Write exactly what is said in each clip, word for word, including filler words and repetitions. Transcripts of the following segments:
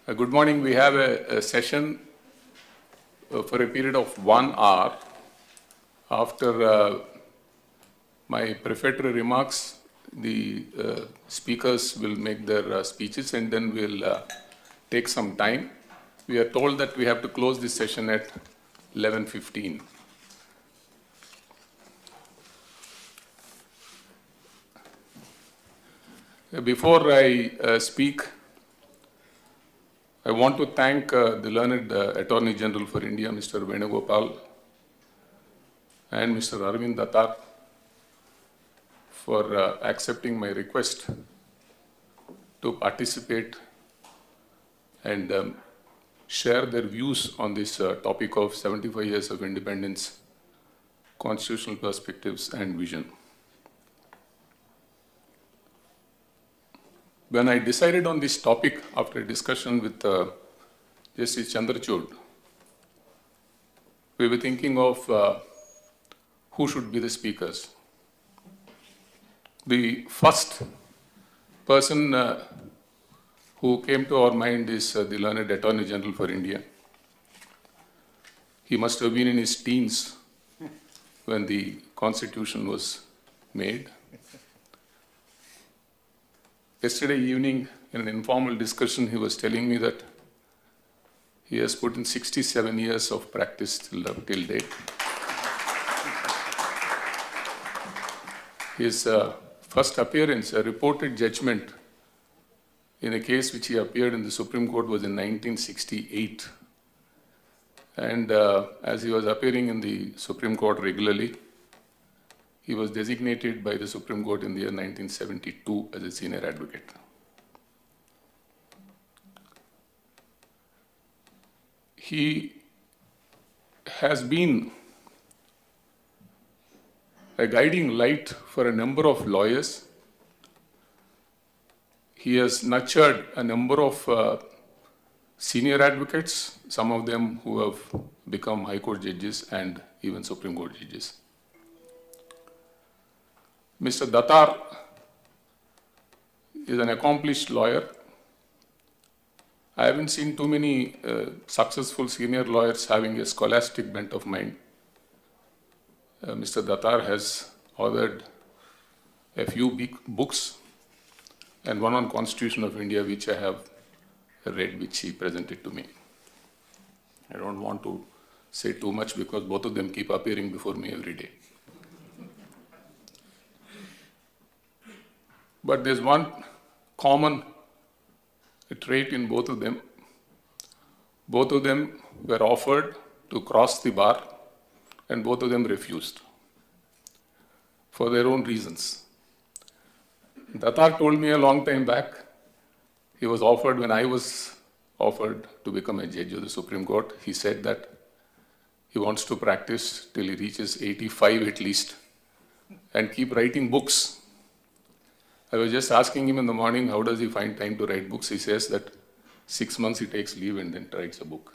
Uh, good morning. We have a, a session uh, for a period of one hour. After uh, my prefatory remarks, the uh, speakers will make their uh, speeches and then we'll uh, take some time. We are told that we have to close this session at eleven fifteen. Before I uh, speak, I want to thank uh, the learned uh, Attorney General for India, Mister Venugopal, and Mister Arvind Datar for uh, accepting my request to participate and um, share their views on this uh, topic of seventy-five years of independence, constitutional perspectives and vision. When I decided on this topic after a discussion with uh, Justice Chandrachud, we were thinking of uh, who should be the speakers. The first person uh, who came to our mind is uh, the learned Attorney General for India. He must have been in his teens when the Constitution was made. Yesterday evening, in an informal discussion, he was telling me that he has put in sixty-seven years of practice till, till date. His uh, first appearance, a reported judgment in a case which he appeared in the Supreme Court, was in nineteen sixty-eight. And uh, as he was appearing in the Supreme Court regularly, he was designated by the Supreme Court in the year nineteen seventy-two as a senior advocate. He has been a guiding light for a number of lawyers. He has nurtured a number of uh, senior advocates, some of them who have become High Court judges and even Supreme Court judges. Mister Datar is an accomplished lawyer. I haven't seen too many uh, successful senior lawyers having a scholastic bent of mind. Uh, Mister Datar has authored a few big books and one on Constitution of India, which I have read, which he presented to me. I don't want to say too much because both of them keep appearing before me every day. But there's one common trait in both of them. Both of them were offered to cross the bar and both of them refused for their own reasons. Datar told me a long time back, he was offered, when I was offered to become a judge of the Supreme Court, he said that he wants to practice till he reaches eighty-five at least and keep writing books. I was just asking him in the morning, how does he find time to write books? He says that six months he takes leave and then writes a book.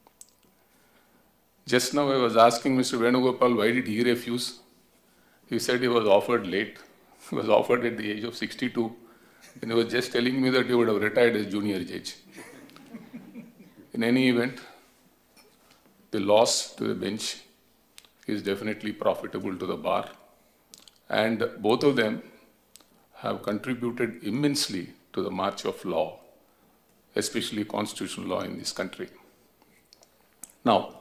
Just now I was asking Mister Venugopal, why did he refuse? He said he was offered late. He was offered at the age of sixty-two. And he was just telling me that he would have retired as junior judge. In any event, the loss to the bench is definitely profitable to the bar. And both of them have contributed immensely to the march of law, especially constitutional law in this country. Now,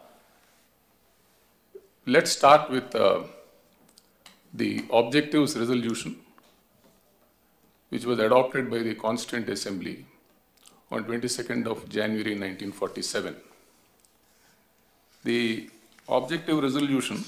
let's start with uh, the Objectives Resolution, which was adopted by the Constituent Assembly on twenty-second of January nineteen forty-seven. The Objective Resolution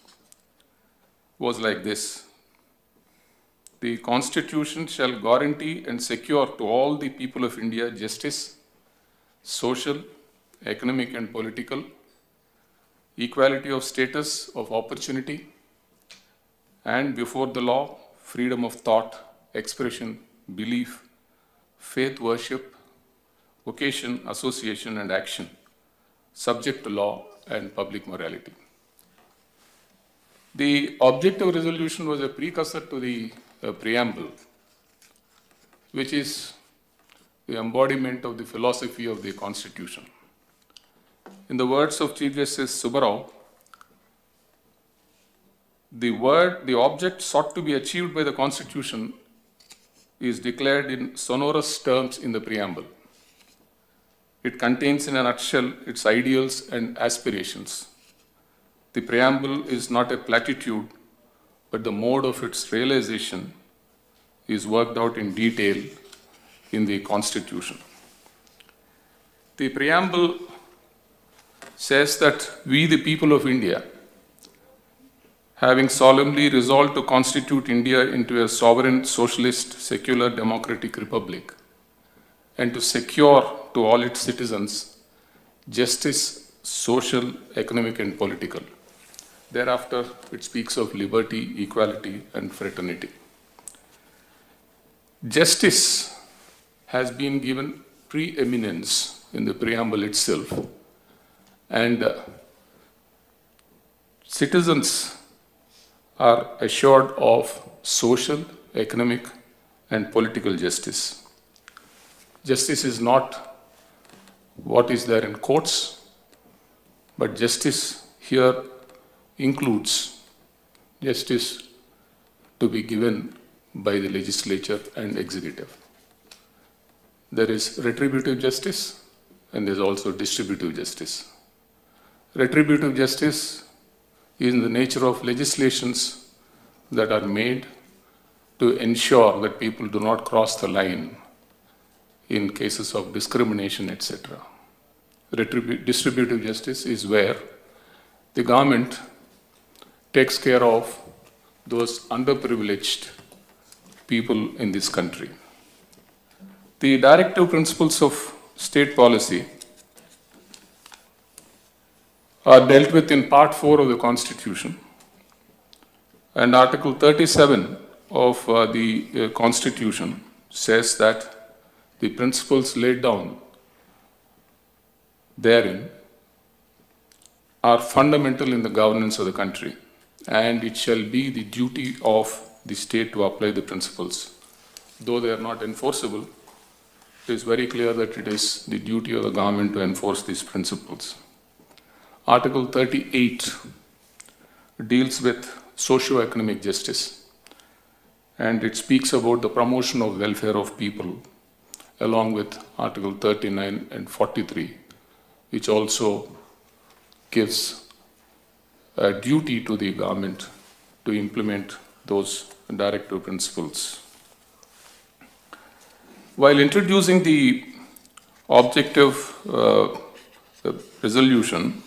was like this: the Constitution shall guarantee and secure to all the people of India justice, social, economic and political, equality of status, of opportunity, and before the law, freedom of thought, expression, belief, faith, worship, vocation, association and action, subject to law and public morality. The Objective Resolution was a precursor to the uh, preamble, which is the embodiment of the philosophy of the Constitution. In the words of Chief Justice Subbarao, the word, the object sought to be achieved by the Constitution is declared in sonorous terms in the preamble. It contains in a nutshell its ideals and aspirations. The preamble is not a platitude, but the mode of its realization is worked out in detail in the Constitution. The preamble says that we, the people of India, having solemnly resolved to constitute India into a sovereign, socialist, secular, democratic republic, and to secure to all its citizens justice, social, economic, and political. Thereafter, it speaks of liberty, equality, and fraternity. Justice has been given preeminence in the preamble itself, and uh, citizens are assured of social, economic, and political justice. Justice is not what is there in courts, but justice here includes justice to be given by the legislature and executive. There is retributive justice and there is also distributive justice. Retributive justice is in the nature of legislations that are made to ensure that people do not cross the line in cases of discrimination, et cetera. Retribu- distributive justice is where the government takes care of those underprivileged people in this country. The directive principles of state policy are dealt with in Part four of the Constitution. And Article thirty-seven of uh, the uh, Constitution says that the principles laid down therein are fundamental in the governance of the country, and it shall be the duty of the state to apply the principles. Though they are not enforceable, it is very clear that it is the duty of the government to enforce these principles. Article thirty-eight deals with socio-economic justice, and it speaks about the promotion of welfare of people, along with Article thirty-nine and forty-three, which also gives a duty to the government to implement those directive principles. While introducing the objective uh, resolution,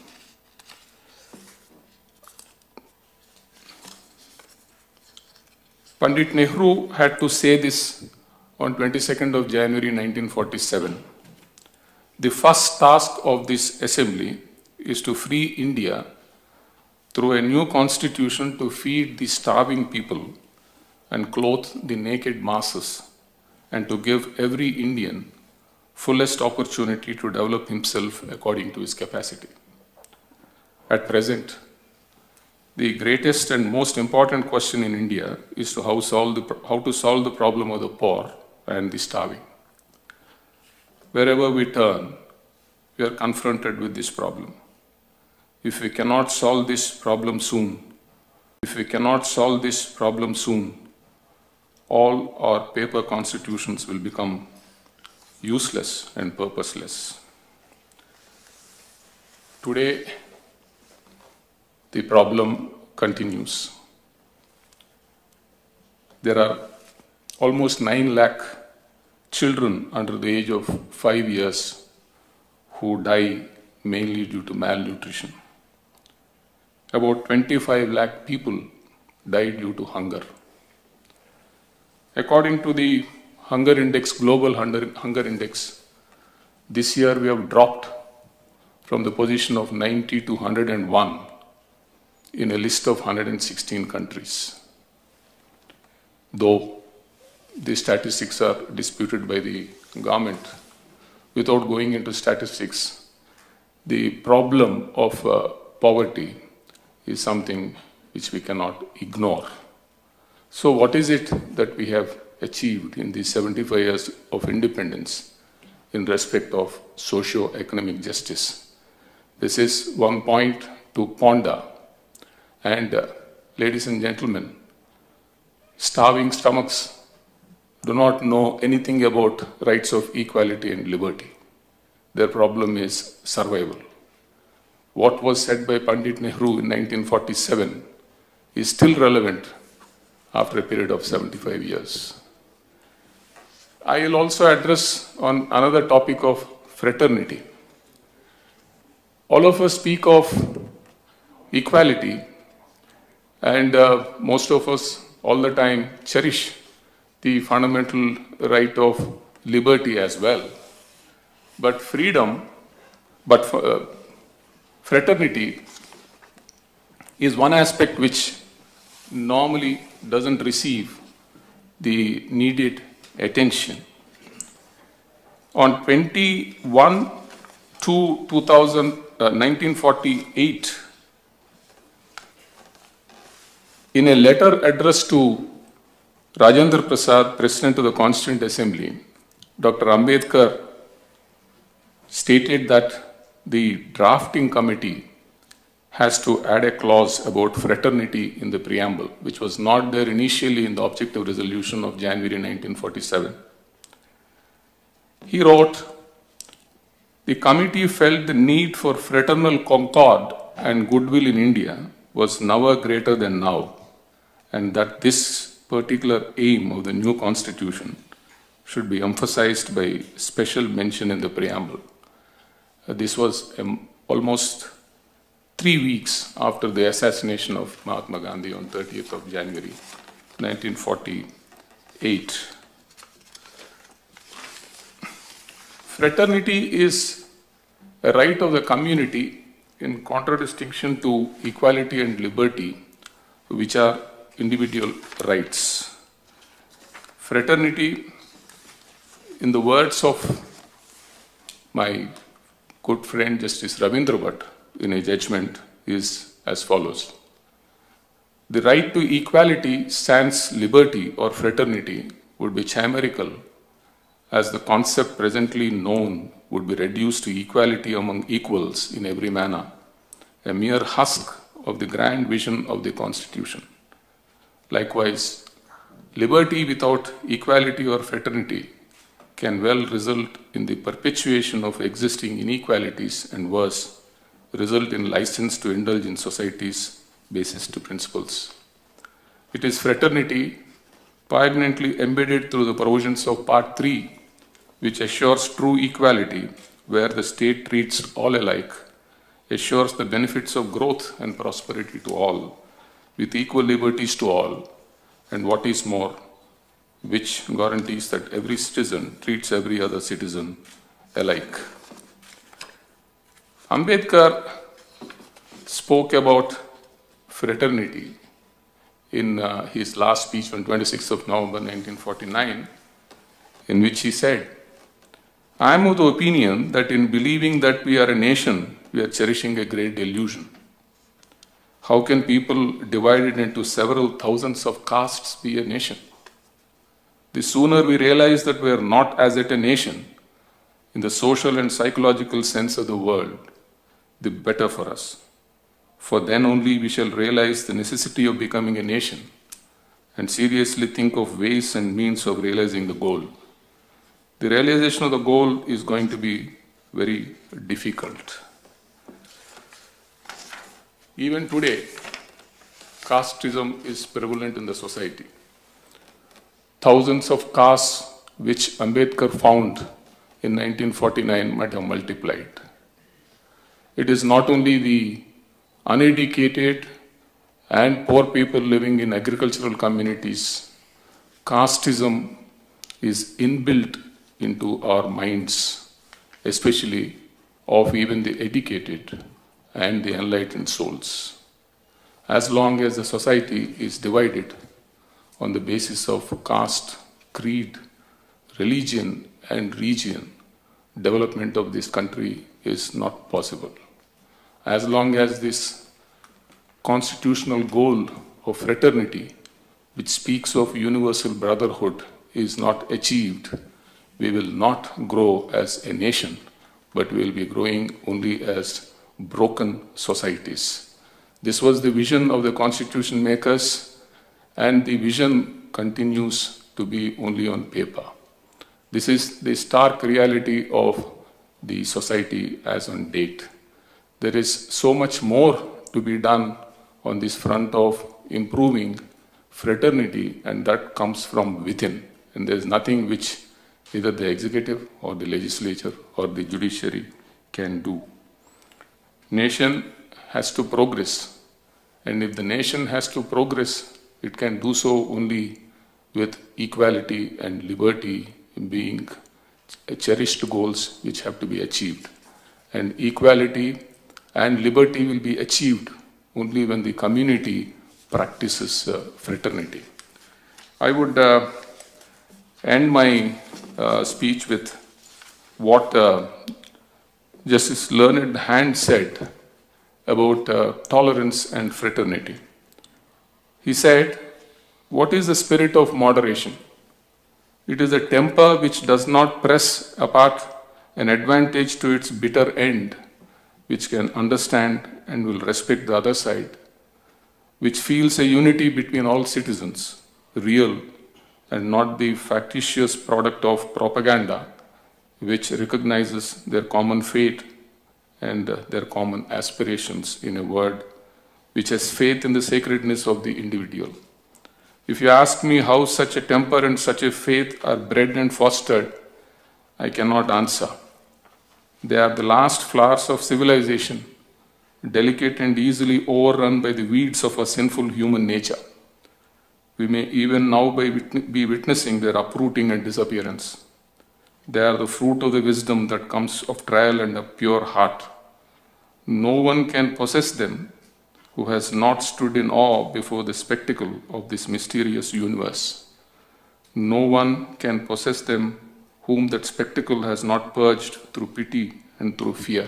Pandit Nehru had to say this on twenty-second of January nineteen forty-seven. The first task of this assembly is to free India through a new constitution to feed the starving people and clothe the naked masses, and to give every Indian fullest opportunity to develop himself according to his capacity. At present, the greatest and most important question in India is to how, solve the, how to solve the problem of the poor and the starving. Wherever we turn, we are confronted with this problem. If we cannot solve this problem soon, if we cannot solve this problem soon, all our paper constitutions will become useless and purposeless. Today, the problem continues. There are almost nine lakh children under the age of five years who die mainly due to malnutrition. About twenty-five lakh people died due to hunger. According to the Hunger Index, Global Hunger Index, this year we have dropped from the position of ninety to one hundred one in a list of one hundred sixteen countries. Though the statistics are disputed by the government, without going into statistics, the problem of uh, poverty is something which we cannot ignore. So what is it that we have achieved in these seventy-five years of independence in respect of socio-economic justice. This is one point to ponder. And uh, ladies and gentlemen, starving stomachs do not know anything about rights of equality and liberty. Their problem is survival. What was said by Pandit Nehru in nineteen forty-seven is still relevant after a period of seventy-five years. I will also address on another topic of fraternity. All of us speak of equality, and uh, most of us all the time cherish the fundamental right of liberty as well. But freedom, but uh, fraternity is one aspect which normally doesn't receive the needed attention. On twenty-one to two thousand, uh, nineteen forty-eight, in a letter addressed to Rajendra Prasad, President of the Constituent Assembly, Doctor Ambedkar stated that the drafting committee has to add a clause about fraternity in the preamble, which was not there initially in the objective resolution of January nineteen forty-seven. He wrote, the committee felt the need for fraternal concord and goodwill in India was never greater than now, and that this particular aim of the new constitution should be emphasized by special mention in the preamble. Uh, this was um, almost three weeks after the assassination of Mahatma Gandhi on thirtieth of January nineteen forty-eight. Fraternity is a right of the community in contradistinction to equality and liberty, which are individual rights. Fraternity, in the words of my good friend Justice Ravindra Bhatt in a judgment, is as follows. The right to equality sans liberty or fraternity would be chimerical, as the concept presently known would be reduced to equality among equals in every manner, a mere husk of the grand vision of the Constitution. Likewise, liberty without equality or fraternity can well result in the perpetuation of existing inequalities and worse, result in license to indulge in society's basis to principles. It is fraternity poignantly embedded through the provisions of Part three, which assures true equality, where the state treats all alike, assures the benefits of growth and prosperity to all, with equal liberties to all, and what is more, which guarantees that every citizen treats every other citizen alike. Ambedkar spoke about fraternity in uh, his last speech on twenty-sixth of November nineteen forty-nine, in which he said, I am of the opinion that in believing that we are a nation, we are cherishing a great delusion. How can people divided into several thousands of castes be a nation? The sooner we realize that we are not as yet a nation, in the social and psychological sense of the word, the better for us. For then only we shall realize the necessity of becoming a nation and seriously think of ways and means of realizing the goal. The realization of the goal is going to be very difficult. Even today, casteism is prevalent in the society. Thousands of castes which Ambedkar found in nineteen forty-nine might have multiplied. It is not only the uneducated and poor people living in agricultural communities. Casteism is inbuilt into our minds, especially of even the educated and the enlightened souls. As long as the society is divided on the basis of caste, creed, religion, and region, development of this country is not possible. As long as this constitutional goal of fraternity, which speaks of universal brotherhood, is not achieved, we will not grow as a nation, but we will be growing only as broken societies. This was the vision of the constitution makers, and the vision continues to be only on paper. This is the stark reality of the society as on date. There is so much more to be done on this front of improving fraternity, and that comes from within. And there is nothing which either the executive or the legislature or the judiciary can do. Nation has to progress, and if the nation has to progress, it can do so only with equality and liberty being cherished goals which have to be achieved. And equality and liberty will be achieved only when the community practices uh, fraternity. I would uh, end my uh, speech with what uh, Justice Learned Hand said about uh, tolerance and fraternity. He said, "What is the spirit of moderation? It is a temper which does not press apart an advantage to its bitter end, which can understand and will respect the other side, which feels a unity between all citizens, real and not the factitious product of propaganda, which recognizes their common fate and their common aspirations, in a word, which has faith in the sacredness of the individual. If you ask me how such a temper and such a faith are bred and fostered, I cannot answer. They are the last flowers of civilization, delicate and easily overrun by the weeds of a sinful human nature. We may even now be witnessing their uprooting and disappearance. They are the fruit of the wisdom that comes of trial and a pure heart. No one can possess them who has not stood in awe before the spectacle of this mysterious universe. No one can possess them whom that spectacle has not purged through pity and through fear.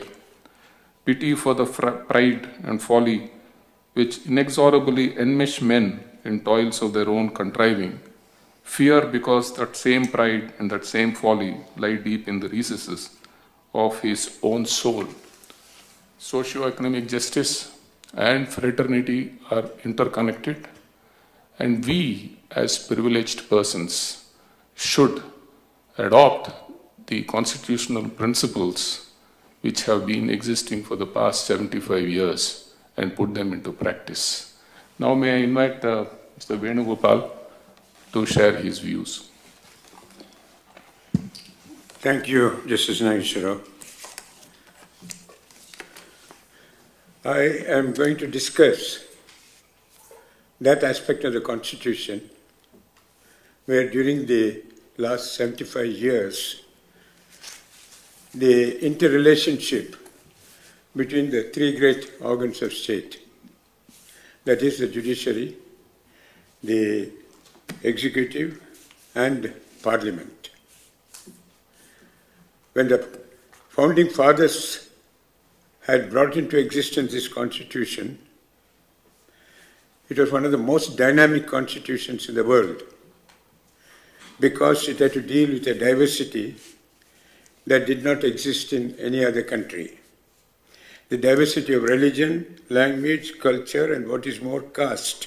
Pity for the pride and folly which inexorably enmesh men in toils of their own contriving. Fear because that same pride and that same folly lie deep in the recesses of his own soul. Socio-economic justice and fraternity are interconnected, and we as privileged persons should adopt the constitutional principles which have been existing for the past seventy-five years and put them into practice. Now may I invite uh, Mister Venugopal to share his views. Thank you, Justice Nageswara. I am going to discuss that aspect of the Constitution where during the last seventy-five years, the interrelationship between the three great organs of state, that is the judiciary, the executive, and parliament. When the founding fathers had brought into existence this constitution, it was one of the most dynamic constitutions in the world because it had to deal with a diversity that did not exist in any other country. The diversity of religion, language, culture, and what is more, caste.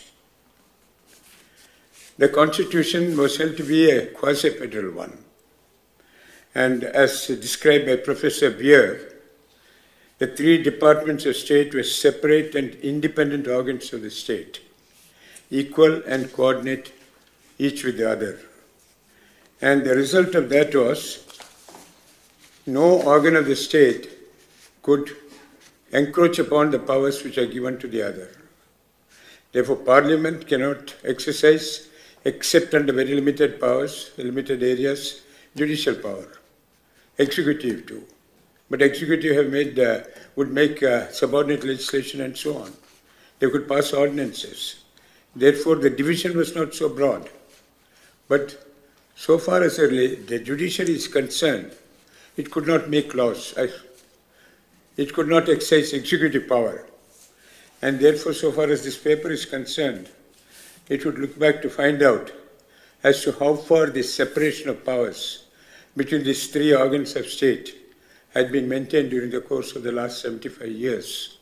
The constitution was held to be a quasi-federal one. And as described by Professor Beer, the three departments of state were separate and independent organs of the state, equal and coordinate each with the other. And the result of that was no organ of the state could encroach upon the powers which are given to the other. Therefore, Parliament cannot exercise, except under very limited powers, limited areas, judicial power. Executive too. But executive have made, uh, would make uh, subordinate legislation and so on. They could pass ordinances. Therefore, the division was not so broad. But so far as the, the judiciary is concerned, it could not make laws. It could not exercise executive power. And therefore, so far as this paper is concerned, it would look back to find out as to how far this separation of powers between these three organs of state had been maintained during the course of the last seventy-five years.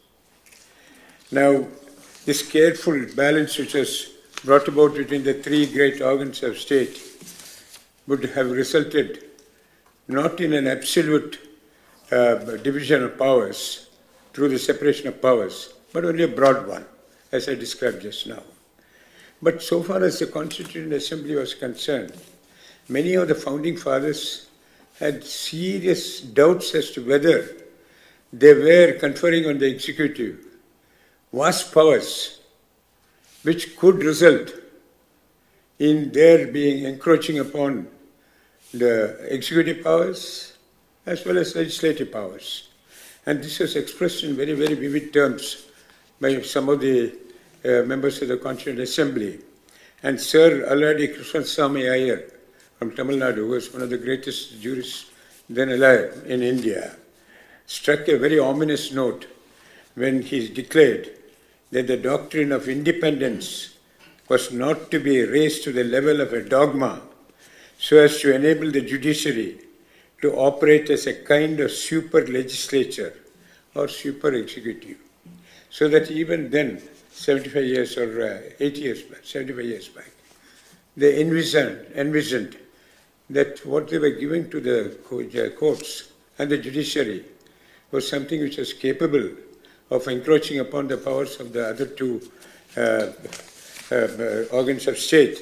Now, this careful balance which was brought about between the three great organs of state would have resulted not in an absolute uh, division of powers through the separation of powers, but only a broad one, as I described just now. But so far as the Constituent Assembly was concerned, many of the founding fathers had serious doubts as to whether they were conferring on the executive vast powers which could result in their being encroaching upon the executive powers as well as legislative powers. And this was expressed in very, very vivid terms by some of the uh, members of the Constituent Assembly. And Sir Alladi Krishnaswamy Iyer from Tamil Nadu, who was one of the greatest jurists then alive in India, struck a very ominous note when he declared that the doctrine of independence was not to be raised to the level of a dogma so as to enable the judiciary to operate as a kind of super legislature or super executive. So that even then, seventy-five years or uh, eighty years back, seventy-five years back, they envisioned, envisioned that what they were giving to the courts and the judiciary was something which was capable of encroaching upon the powers of the other two uh, uh, organs of state.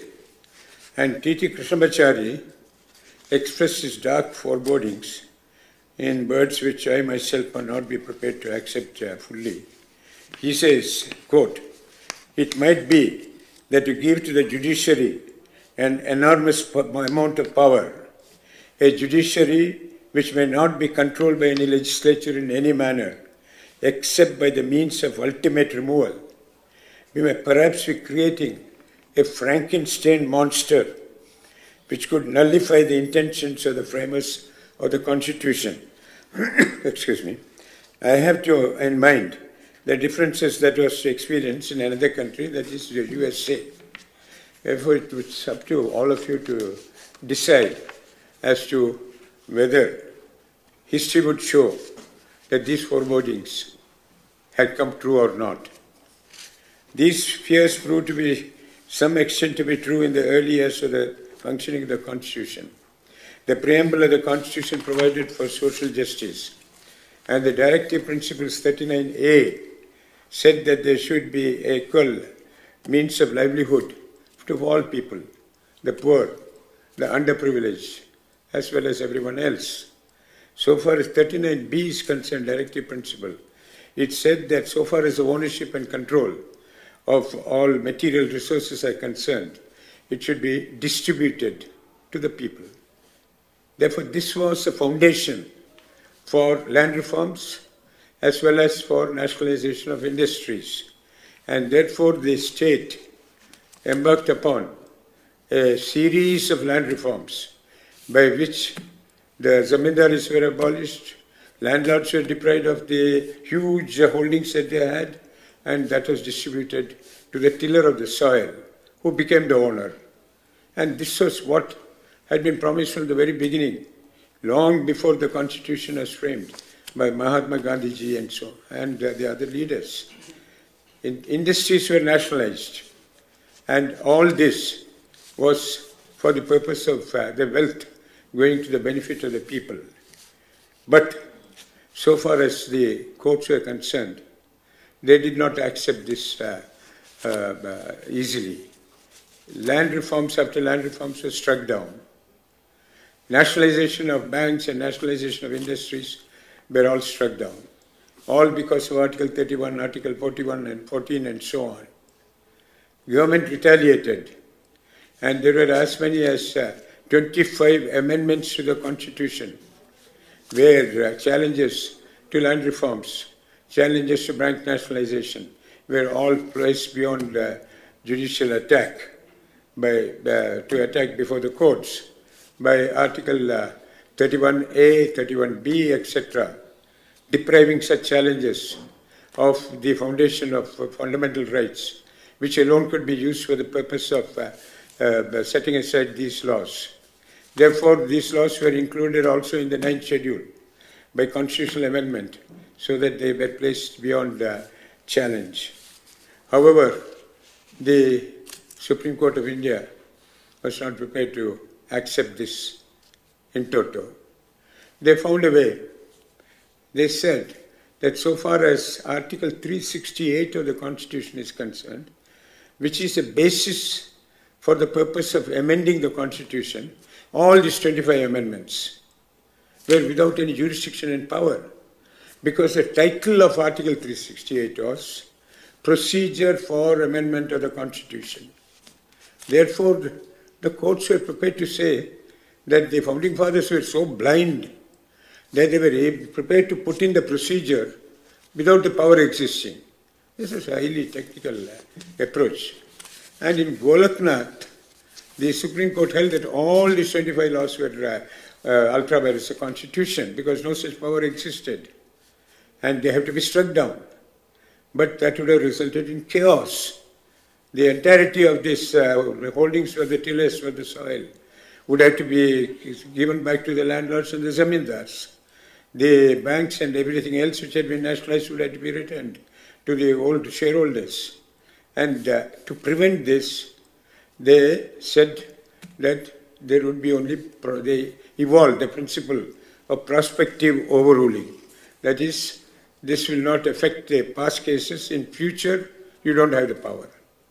And T T Krishnamachari expressed his dark forebodings in words which I myself will not be prepared to accept uh, fully. He says, quote, "It might be that to give to the judiciary an enormous amount of power, a judiciary which may not be controlled by any legislature in any manner, except by the means of ultimate removal, we may perhaps be creating a Frankenstein monster which could nullify the intentions of the framers of the Constitution." Excuse me. I have to in mind the differences that was experienced in another country, that is the U S A. Therefore, it's up to all of you to decide as to whether history would show that these forebodings had come true or not. These fears proved to be some extent to be true in the early years of the functioning of the Constitution. The preamble of the Constitution provided for social justice, and the Directive Principles thirty-nine A said that there should be equal means of livelihood to all people, the poor, the underprivileged, as well as everyone else. So far as thirty-nine B is concerned, Directive Principle, it said that so far as the ownership and control of all material resources are concerned, it should be distributed to the people. Therefore, this was the foundation for land reforms as well as for nationalization of industries. And therefore, the state embarked upon a series of land reforms by which the zamindaris were abolished, landlords were deprived of the huge holdings that they had, and that was distributed to the tiller of the soil, who became the owner. And this was what had been promised from the very beginning, long before the Constitution was framed by Mahatma Gandhi ji and so and uh, the other leaders. In, industries were nationalized, and all this was for the purpose of uh, the wealth going to the benefit of the people. But so far as the courts were concerned, they did not accept this uh, uh, uh, easily. Land reforms after land reforms were struck down. Nationalization of banks and nationalization of industries were all struck down. All because of Article thirty-one, Article forty-one and fourteen and so on. Government retaliated, and there were as many as uh, twenty-five amendments to the Constitution where uh, challenges to land reforms, challenges to bank nationalization were all placed beyond uh, judicial attack by, uh, to attack before the courts by Article uh, thirty-one A, thirty-one B, et cetera, depriving such challenges of the foundation of uh, fundamental rights, which alone could be used for the purpose of uh, uh, setting aside these laws. Therefore, these laws were included also in the ninth schedule by constitutional amendment so that they were placed beyond uh, challenge. However, the Supreme Court of India was not prepared to accept this in toto. They found a way. They said that so far as Article three sixty-eight of the Constitution is concerned, which is a basis for the purpose of amending the Constitution, all these twenty-five amendments were without any jurisdiction and power, because the title of Article three sixty-eight was Procedure for Amendment of the Constitution. Therefore, the courts were prepared to say that the Founding Fathers were so blind that they were prepared to put in the procedure without the power existing. This is a highly technical uh, approach. And in Golaknath, the Supreme Court held that all these twenty-five laws were uh, uh, ultra vires the Constitution because no such power existed. And they have to be struck down. But that would have resulted in chaos. The entirety of these uh, holdings for the tillers for the soil would have to be given back to the landlords and the zamindars. The banks and everything else which had been nationalized would have to be returned to the old shareholders. And uh, to prevent this, they said that there would be only, pro they evolved the principle of prospective overruling. That is, this will not affect the past cases. In future, you don't have the power.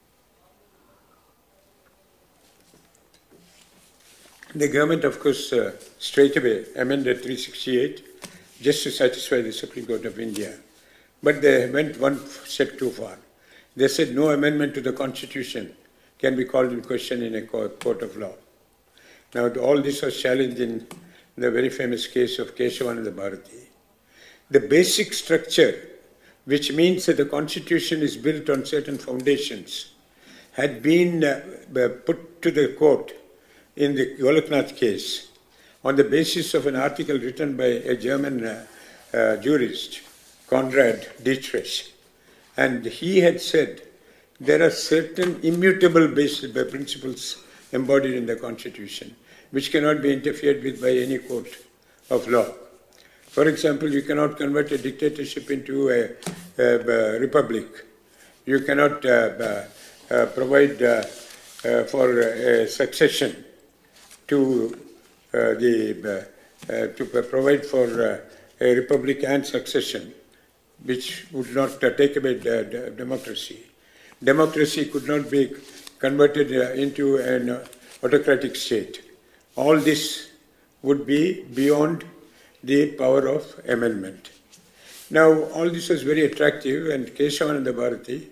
The government, of course, uh, straight away amended three sixty-eight just to satisfy the Supreme Court of India. But they went one step too far. They said no amendment to the Constitution can be called in question in a court of law. Now, all this was challenged in the very famous case of Keshavananda Bharati. The basic structure, which means that the Constitution is built on certain foundations, had been uh, put to the court in the Golaknath case on the basis of an article written by a German uh, uh, jurist, Konrad Dietrich. And he had said there are certain immutable basic principles embodied in the Constitution which cannot be interfered with by any court of law. For example, you cannot convert a dictatorship into a, a, a republic. You cannot uh, uh, provide uh, uh, for a succession to uh, the uh, uh, to provide for uh, a republic and succession, which would not uh, take away the, the democracy. Democracy could not be converted uh, into an uh, autocratic state. All this would be beyond the power of amendment. Now, all this was very attractive, and Keshavananda Bharati,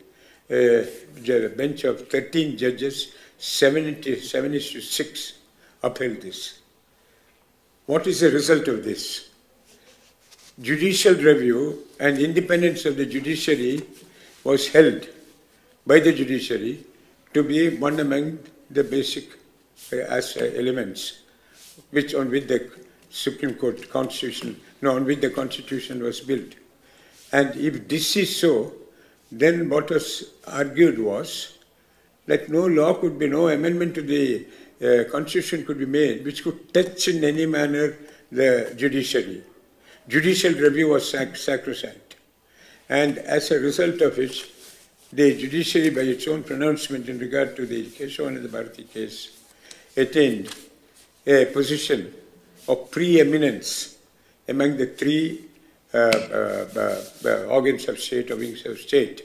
a bench of thirteen judges, seventy-seven to six, upheld this. What is the result of this? Judicial review and independence of the judiciary was held by the judiciary to be one among the basic uh, as uh, elements which on which the Supreme Court Constitution, no, on which the Constitution was built. And if this is so, then what was argued was that no law could be, no amendment to the uh, Constitution could be made which could touch in any manner the judiciary. Judicial review was sac sacrosanct. And as a result of which, the judiciary, by its own pronouncement in regard to the Keshavananda Bharati case, attained a position of preeminence among the three uh, uh, uh, organs of state or wings of state.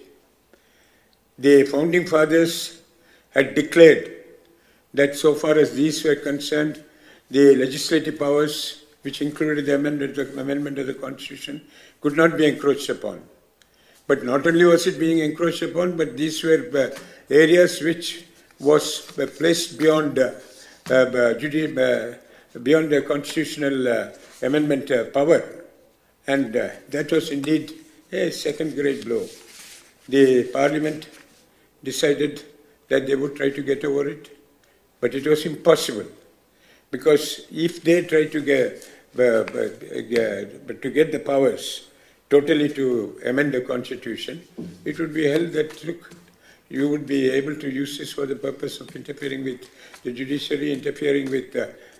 The Founding Fathers had declared that so far as these were concerned, the legislative powers, which included the amendment, the amendment of the Constitution, could not be encroached upon. But not only was it being encroached upon, but these were uh, areas which was uh, placed beyond uh, uh, uh, beyond the constitutional uh, amendment uh, power. And uh, that was indeed a second-grade blow. The Parliament decided that they would try to get over it, but it was impossible, because if they tried to get, uh, uh, to get the powers totally to amend the Constitution, it would be held that, look, you would be able to use this for the purpose of interfering with the judiciary, interfering with uh,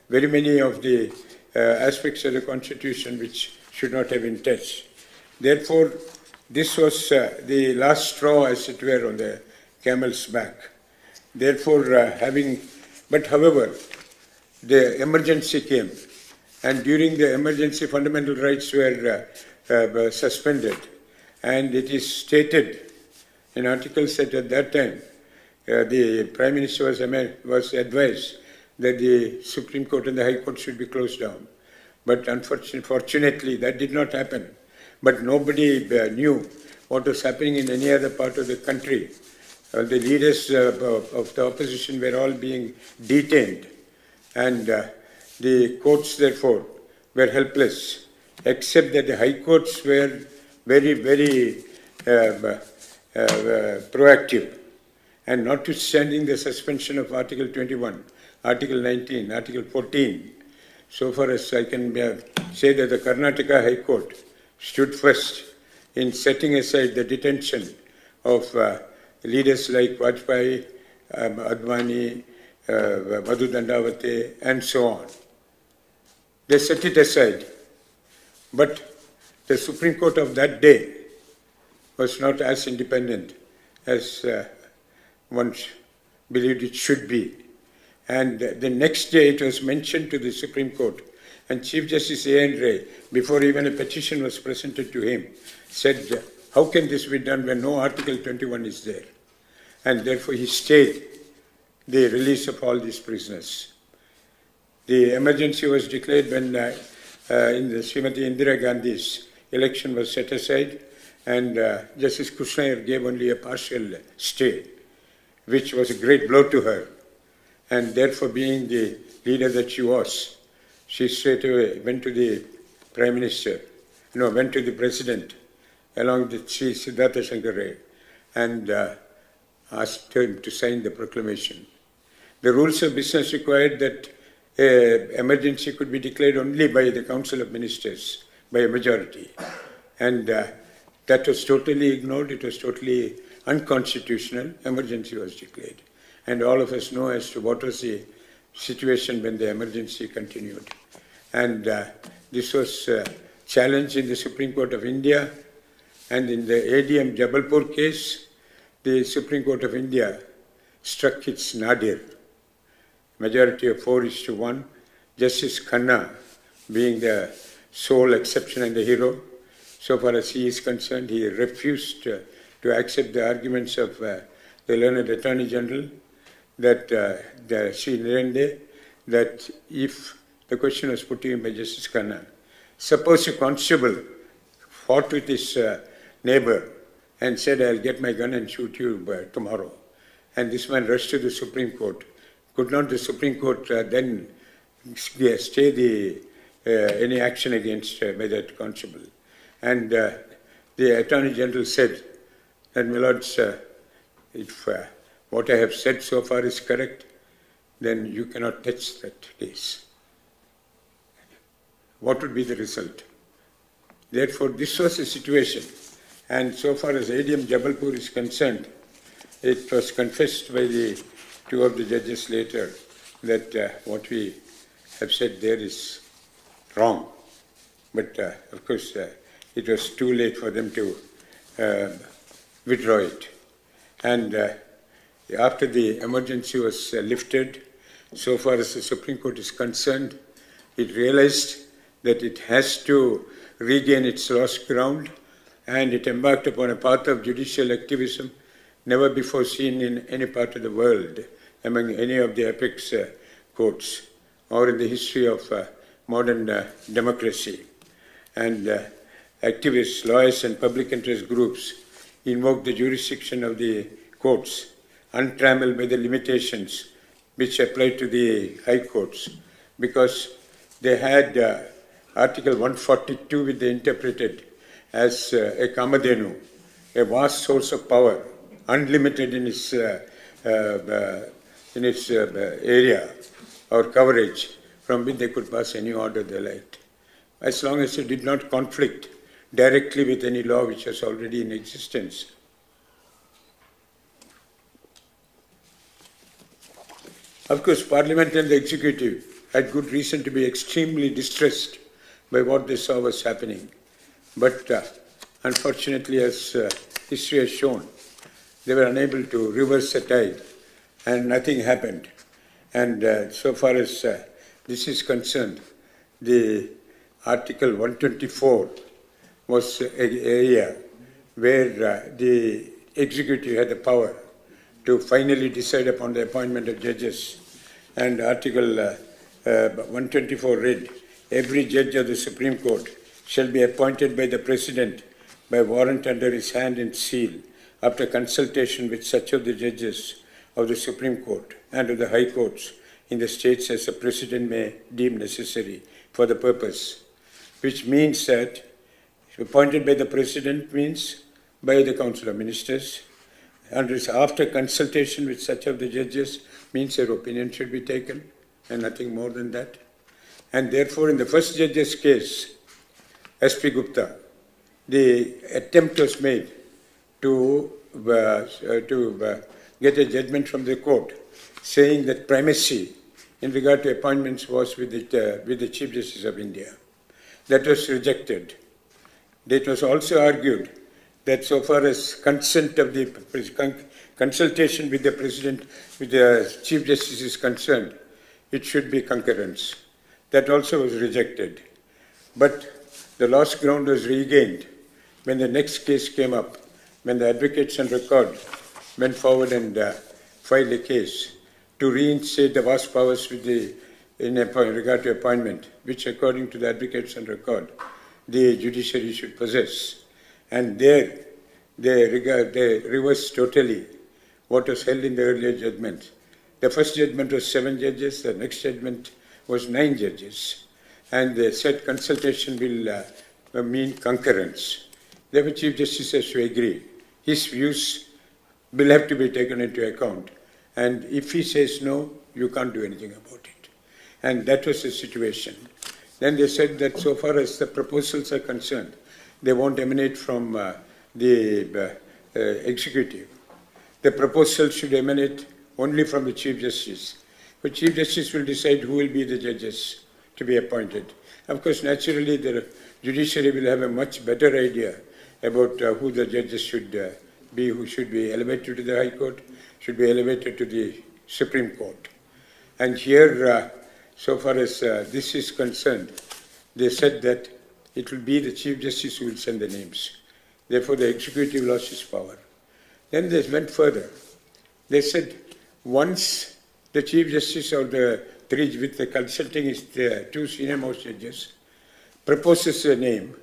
very many of the uh, aspects of the Constitution which should not have been touched. Therefore, this was uh, the last straw, as it were, on the camel's back. Therefore, uh, having, but however, the emergency came, and during the emergency, fundamental rights were uh, uh, suspended, and it is stated in articles that at that time, uh, the Prime Minister was, was advised that the Supreme Court and the High Court should be closed down. But unfortunately, that did not happen. But nobody uh, knew what was happening in any other part of the country. Uh, the leaders uh, of the opposition were all being detained, and uh, the courts, therefore, were helpless, except that the high courts were very, very uh, uh, uh, proactive, and notwithstanding the suspension of Article twenty-one, Article nineteen, Article fourteen, so far as I can uh, say that the Karnataka High Court stood first in setting aside the detention of uh, leaders like Vajpayee, um, Advani, uh, Madhu Dandavate, and so on. They set it aside. But the Supreme Court of that day was not as independent as uh, one believed it should be. And the next day it was mentioned to the Supreme Court, and Chief Justice A N Ray, before even a petition was presented to him, said, how can this be done when no Article twenty-one is there? And therefore he stayed the release of all these prisoners. The emergency was declared when uh, uh, in the Srimati Indira Gandhi's election was set aside, and uh, Justice Krishna Iyer gave only a partial stay, which was a great blow to her. And therefore, being the leader that she was, she straight away went to the Prime Minister, no, went to the President, along with Sri Siddhartha Shankar Ray, and uh, asked him to sign the proclamation. The rules of business required that uh, emergency could be declared only by the Council of Ministers, by a majority. And uh, that was totally ignored. It was totally unconstitutional. Emergency was declared. And all of us know as to what was the situation when the emergency continued. And uh, this was uh, challenged in the Supreme Court of India, and in the A D M Jabalpur case, the Supreme Court of India struck its nadir. Majority of four is to one. Justice Khanna being the sole exception and the hero. So far as he is concerned, he refused uh, to accept the arguments of uh, the learned Attorney General, that uh, the Sri Nirende, that if the question was put to him by Justice Khanna, suppose a constable fought with his uh, neighbor and said, I'll get my gun and shoot you by tomorrow. And this man rushed to the Supreme Court. Could not the Supreme Court uh, then stay the, uh, any action against uh, by that constable? And uh, the Attorney General said that, my lords, uh, if uh, what I have said so far is correct, then you cannot touch that case. What would be the result? Therefore, this was the situation. And so far as A D M Jabalpur is concerned, it was confessed by the two of the judges later that uh, what we have said there is wrong. But uh, of course, uh, it was too late for them to uh, withdraw it. And uh, after the emergency was uh, lifted, so far as the Supreme Court is concerned, it realized that it has to regain its lost ground, and it embarked upon a path of judicial activism never before seen in any part of the world, among any of the apex uh, courts, or in the history of uh, modern uh, democracy. And uh, activists, lawyers, and public interest groups invoked the jurisdiction of the courts, untrammeled by the limitations which apply to the high courts, because they had uh, Article one forty-two, which they interpreted as uh, a Kamadhenu, a vast source of power, unlimited in its, uh, uh, uh, in its uh, area or coverage, from which they could pass any order they liked, as long as it did not conflict directly with any law which was already in existence. Of course, Parliament and the executive had good reason to be extremely distressed by what they saw was happening. But uh, unfortunately, as uh, history has shown, they were unable to reverse the tide, and nothing happened. And uh, so far as uh, this is concerned, the Article one twenty-four was an area where uh, the executive had the power to finally decide upon the appointment of judges. And Article uh, uh, one twenty-four read, every judge of the Supreme Court shall be appointed by the President by warrant under his hand and seal, after consultation with such of the judges of the Supreme Court and of the High Courts in the states as the President may deem necessary for the purpose. Which means that appointed by the President means by the Council of Ministers, and after consultation with such of the judges means their opinion should be taken, and nothing more than that. And therefore, in the first judge's case, S P Gupta, the attempt was made to, uh, uh, to uh, get a judgment from the court saying that primacy in regard to appointments was with the, uh, with the Chief Justice of India. That was rejected. It was also argued that so far as consent of the consultation with the President, with the Chief Justice is concerned, it should be concurrence. That also was rejected. But the lost ground was regained when the next case came up, when the advocates on record went forward and uh, filed a case to reinstate the vast powers with the, in regard to appointment, which according to the advocates on record, the judiciary should possess. And there, they, regard, they reversed totally what was held in the earlier judgment. The first judgment was seven judges, the next judgment was nine judges. And they said consultation will uh, mean concurrence. Therefore, Chief Justice has to agree. His views will have to be taken into account. And if he says no, you can't do anything about it. And that was the situation. Then they said that so far as the proposals are concerned, they won't emanate from uh, the uh, uh, executive. The proposal should emanate only from the Chief Justice. The Chief Justice will decide who will be the judges to be appointed. Of course, naturally, the judiciary will have a much better idea about uh, who the judges should uh, be, who should be elevated to the High Court, should be elevated to the Supreme Court. And here, uh, so far as uh, this is concerned, they said that it will be the Chief Justice who will send the names. Therefore, the executive lost its power. Then they went further. They said once the Chief Justice or the three, with the consulting is the two senior most judges, proposes a name,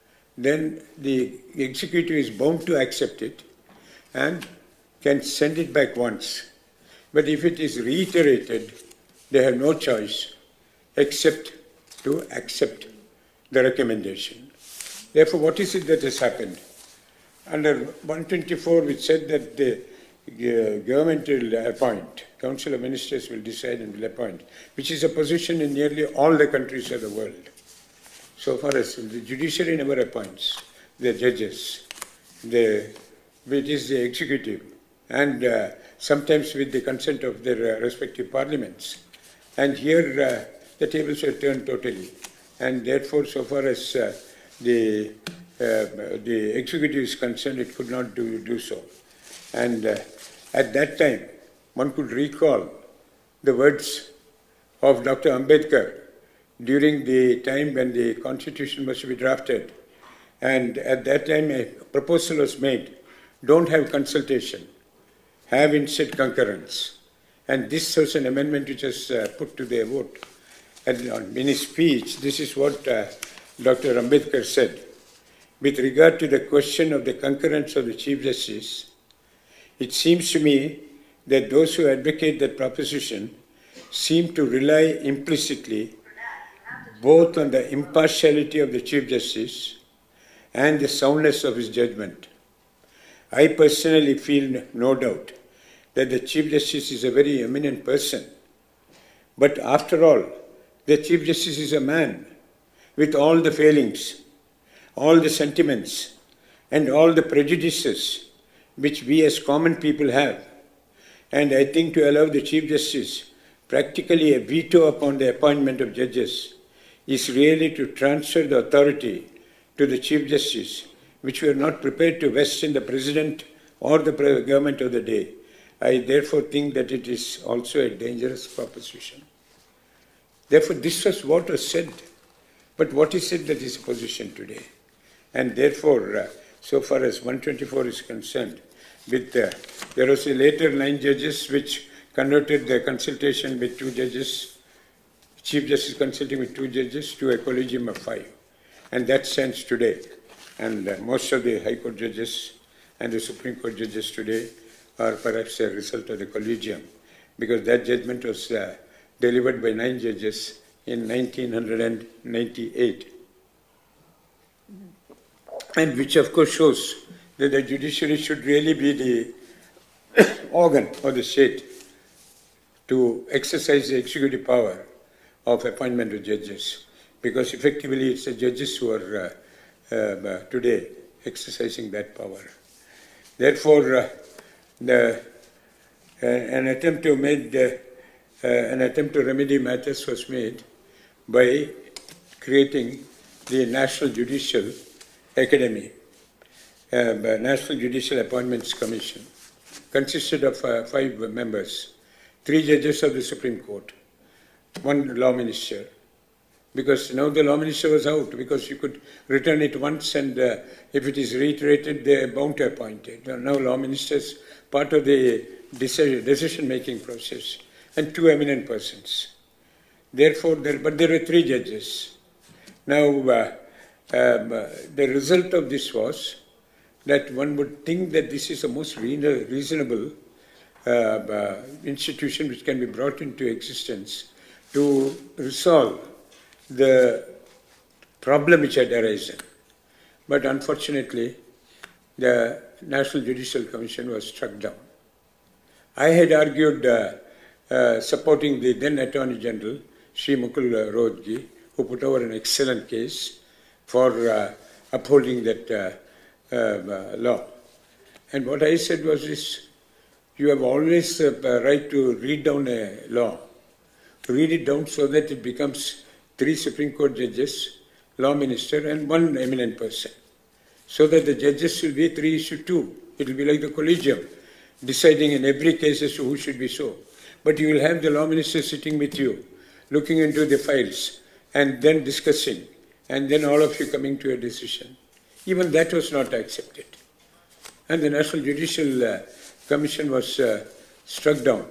then the executive is bound to accept it and can send it back once. But if it is reiterated, they have no choice except to accept the recommendation. Therefore, what is it that has happened? Under one twenty-four, which said that the uh, government will appoint, Council of Ministers will decide and will appoint, which is a position in nearly all the countries of the world. So far as the judiciary never appoints the judges, the, it is the executive, and uh, sometimes with the consent of their uh, respective parliaments. And here uh, the tables were turned totally. And therefore, so far as uh, the, uh, the executive is concerned, it could not do, do so. And uh, at that time, one could recall the words of Doctor Ambedkar during the time when the Constitution was to be drafted. And at that time, a proposal was made, don't have consultation, have instead concurrence. And this was an amendment which was uh, put to the vote. And in his speech, this is what uh, Doctor Ambedkar said. With regard to the question of the concurrence of the Chief Justice, it seems to me that those who advocate that proposition seem to rely implicitly both on the impartiality of the Chief Justice and the soundness of his judgment. I personally feel no doubt that the Chief Justice is a very eminent person. But after all, the Chief Justice is a man with all the failings, all the sentiments, and all the prejudices which we as common people have. And I think to allow the Chief Justice practically a veto upon the appointment of judges is really to transfer the authority to the Chief Justice, which we are not prepared to vest in the President or the government of the day. I therefore think that it is also a dangerous proposition. Therefore, this was what was said. But what is said, that is the position today. And therefore, uh, so far as one twenty-four is concerned, with uh, there was a later nine judges which converted the consultation with two judges, Chief Justice consulting with two judges, to a collegium of five. And that stands today. And uh, most of the High Court judges and the Supreme Court judges today are perhaps a result of the collegium, because that judgment was uh, delivered by nine judges in nineteen ninety-eight. And which of course shows that the judiciary should really be the organ of the state to exercise the executive power of appointment of judges, because effectively it's the judges who are uh, uh, today exercising that power. Therefore, uh, the, uh, an attempt to made, uh, uh, an attempt to remedy matters was made by creating the National Judicial Academy, uh, National Judicial Appointments Commission, consisted of uh, five members, three judges of the Supreme Court, one law minister, because now the law minister was out, because you could return it once and uh, if it is reiterated, they are bound to appoint it. Now law ministers, part of the decision-making process, and two eminent persons. Therefore, there, but there were three judges. Now, uh, um, uh, the result of this was that one would think that this is a most reasonable uh, uh, institution which can be brought into existence to resolve the problem which had arisen. But unfortunately, the National Judicial Commission was struck down. I had argued uh, uh, supporting the then Attorney General, Sri Mukul Rohatgi, who put over an excellent case for uh, upholding that uh, uh, law. And what I said was this: you have always uh, a right to read down a law, read it down so that it becomes three Supreme Court judges, law minister, and one eminent person, so that the judges will be three issue two. It will be like the collegium, deciding in every case as to who should be so. But you will have the law minister sitting with you, looking into the files, and then discussing, and then all of you coming to a decision. Even that was not accepted. And the National Judicial uh, Commission was uh, struck down.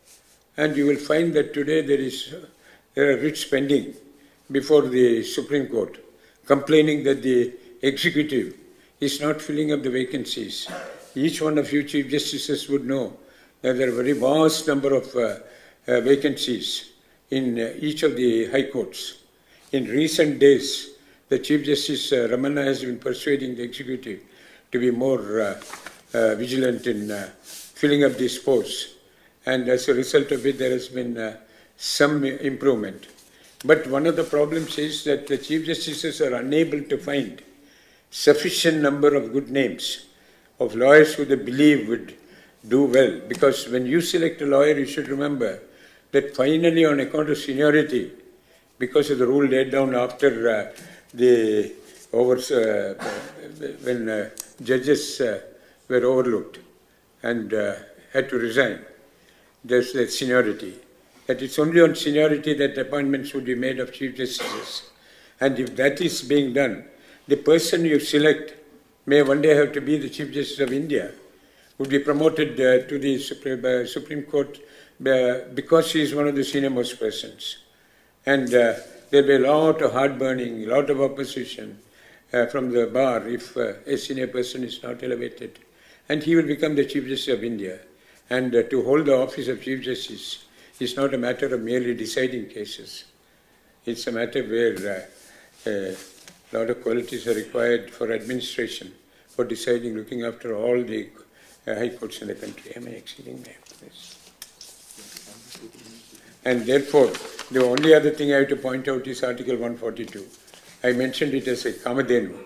And you will find that today there is uh, there are writs pending before the Supreme Court, complaining that the executive is not filling up the vacancies. Each one of you Chief Justices would know that there are a very vast number of uh, uh, vacancies in uh, each of the high courts. In recent days, the Chief Justice uh, Ramana has been persuading the executive to be more uh, uh, vigilant in uh, filling up these posts. And as a result of it, there has been uh, some improvement. But one of the problems is that the Chief Justices are unable to find sufficient number of good names of lawyers who they believe would do well. Because when you select a lawyer, you should remember that finally, on account of seniority, because of the rule laid down after uh, the over, uh, when uh, judges uh, were overlooked and uh, had to resign, there's that seniority. That it's only on seniority that appointments would be made of Chief Justices. And if that is being done, the person you select may one day have to be the Chief Justice of India, would be promoted uh, to the Supreme, uh, Supreme Court uh, because he is one of the senior most persons. And uh, there will be a lot of heartburning, a lot of opposition uh, from the bar if uh, a senior person is not elevated. And he will become the Chief Justice of India. And uh, to hold the office of Chief Justice is not a matter of merely deciding cases. It's a matter where uh, a lot of qualities are required for administration, for deciding, looking after all the uh, high courts in the country. Am I exceeding my yes. And therefore, the only other thing I have to point out is Article one forty-two. I mentioned it as a Kamadhenu.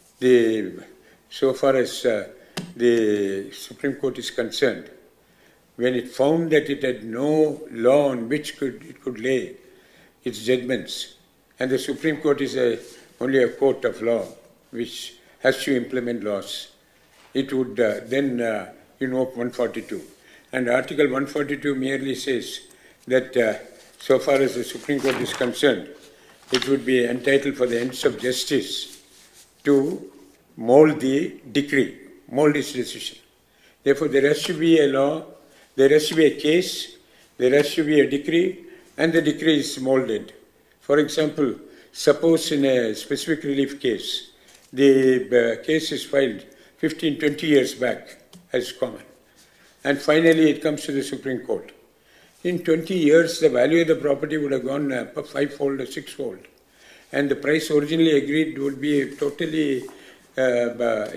The, so far as uh, the Supreme Court is concerned, when it found that it had no law on which could, it could lay its judgments, and the Supreme Court is a, only a court of law which has to implement laws, it would uh, then uh, invoke one forty-two. And Article one forty-two merely says that uh, so far as the Supreme Court is concerned, it would be entitled for the ends of justice to mold the decree, mold its decision. Therefore, there has to be a law, there has to be a case, there has to be a decree, and the decree is molded. For example, suppose in a specific relief case, the uh, case is filed fifteen, twenty years back as common, and finally it comes to the Supreme Court. In twenty years, the value of the property would have gone up fivefold or sixfold, and the price originally agreed would be totally uh, uh,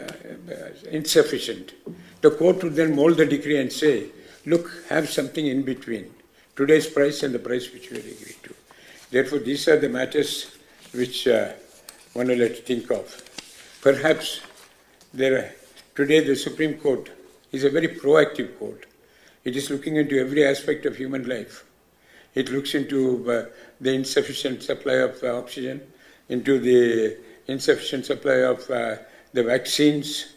uh, insufficient. The court would then mold the decree and say, look, have something in between today's price and the price which we had agreed to. Therefore, these are the matters which uh, one will have to think of. Perhaps there are, today the Supreme Court is a very proactive court. It is looking into every aspect of human life. It looks into uh, the insufficient supply of uh, oxygen, into the insufficient supply of uh, the vaccines,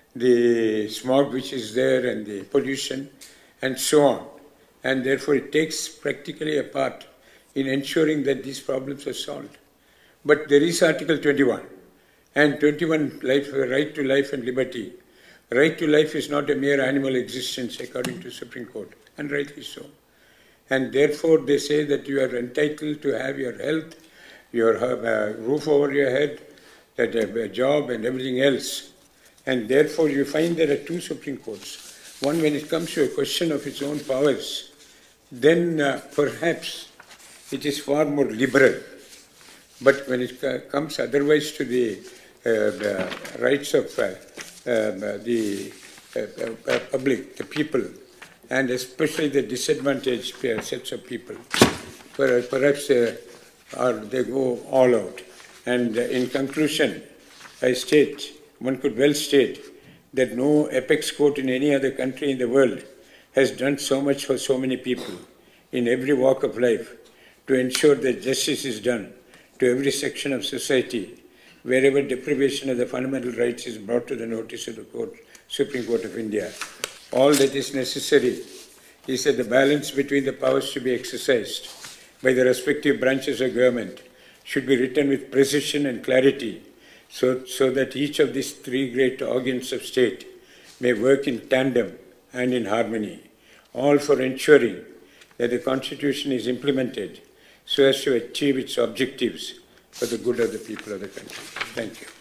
the smog which is there and the pollution, and so on. And therefore it takes practically a part in ensuring that these problems are solved. But there is Article twenty-one, and twenty-one, life, right to life and liberty. Right to life is not a mere animal existence according to Supreme Court, and rightly so. And therefore they say that you are entitled to have your health, your uh, roof over your head, that a job and everything else. And therefore you find there are two Supreme Courts. One, when it comes to a question of its own powers, then uh, perhaps it is far more liberal. But when it uh, comes otherwise to the, uh, the rights of uh, uh, the uh, uh, public, the people, and especially the disadvantaged sets of people, perhaps uh, or they go all out. And uh, in conclusion, I state, one could well state, that no apex court in any other country in the world has done so much for so many people in every walk of life to ensure that justice is done to every section of society, wherever deprivation of the fundamental rights is brought to the notice of the court, Supreme Court of India. All that is necessary is that the balance between the powers to be exercised by the respective branches of government should be written with precision and clarity, so, so that each of these three great organs of state may work in tandem and in harmony, all for ensuring that the Constitution is implemented so as to achieve its objectives for the good of the people of the country. Thank you.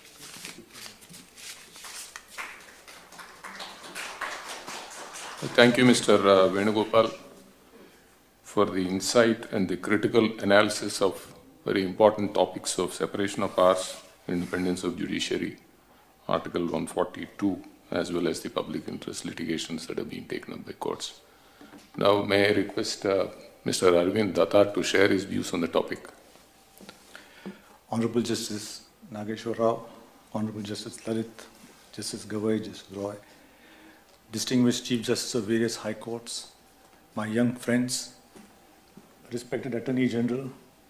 Thank you, Mister Uh, Venugopal, for the insight and the critical analysis of very important topics of separation of powers, independence of judiciary, Article one forty-two, as well as the public interest litigations that have been taken up by courts. Now, may I request uh, Mister Arvind Datar to share his views on the topic. Honorable Justice Nageshwar Rao, Honorable Justice Lalit, Justice Gawai, Justice Roy, distinguished Chief Justice of various high courts, my young friends, respected Attorney General,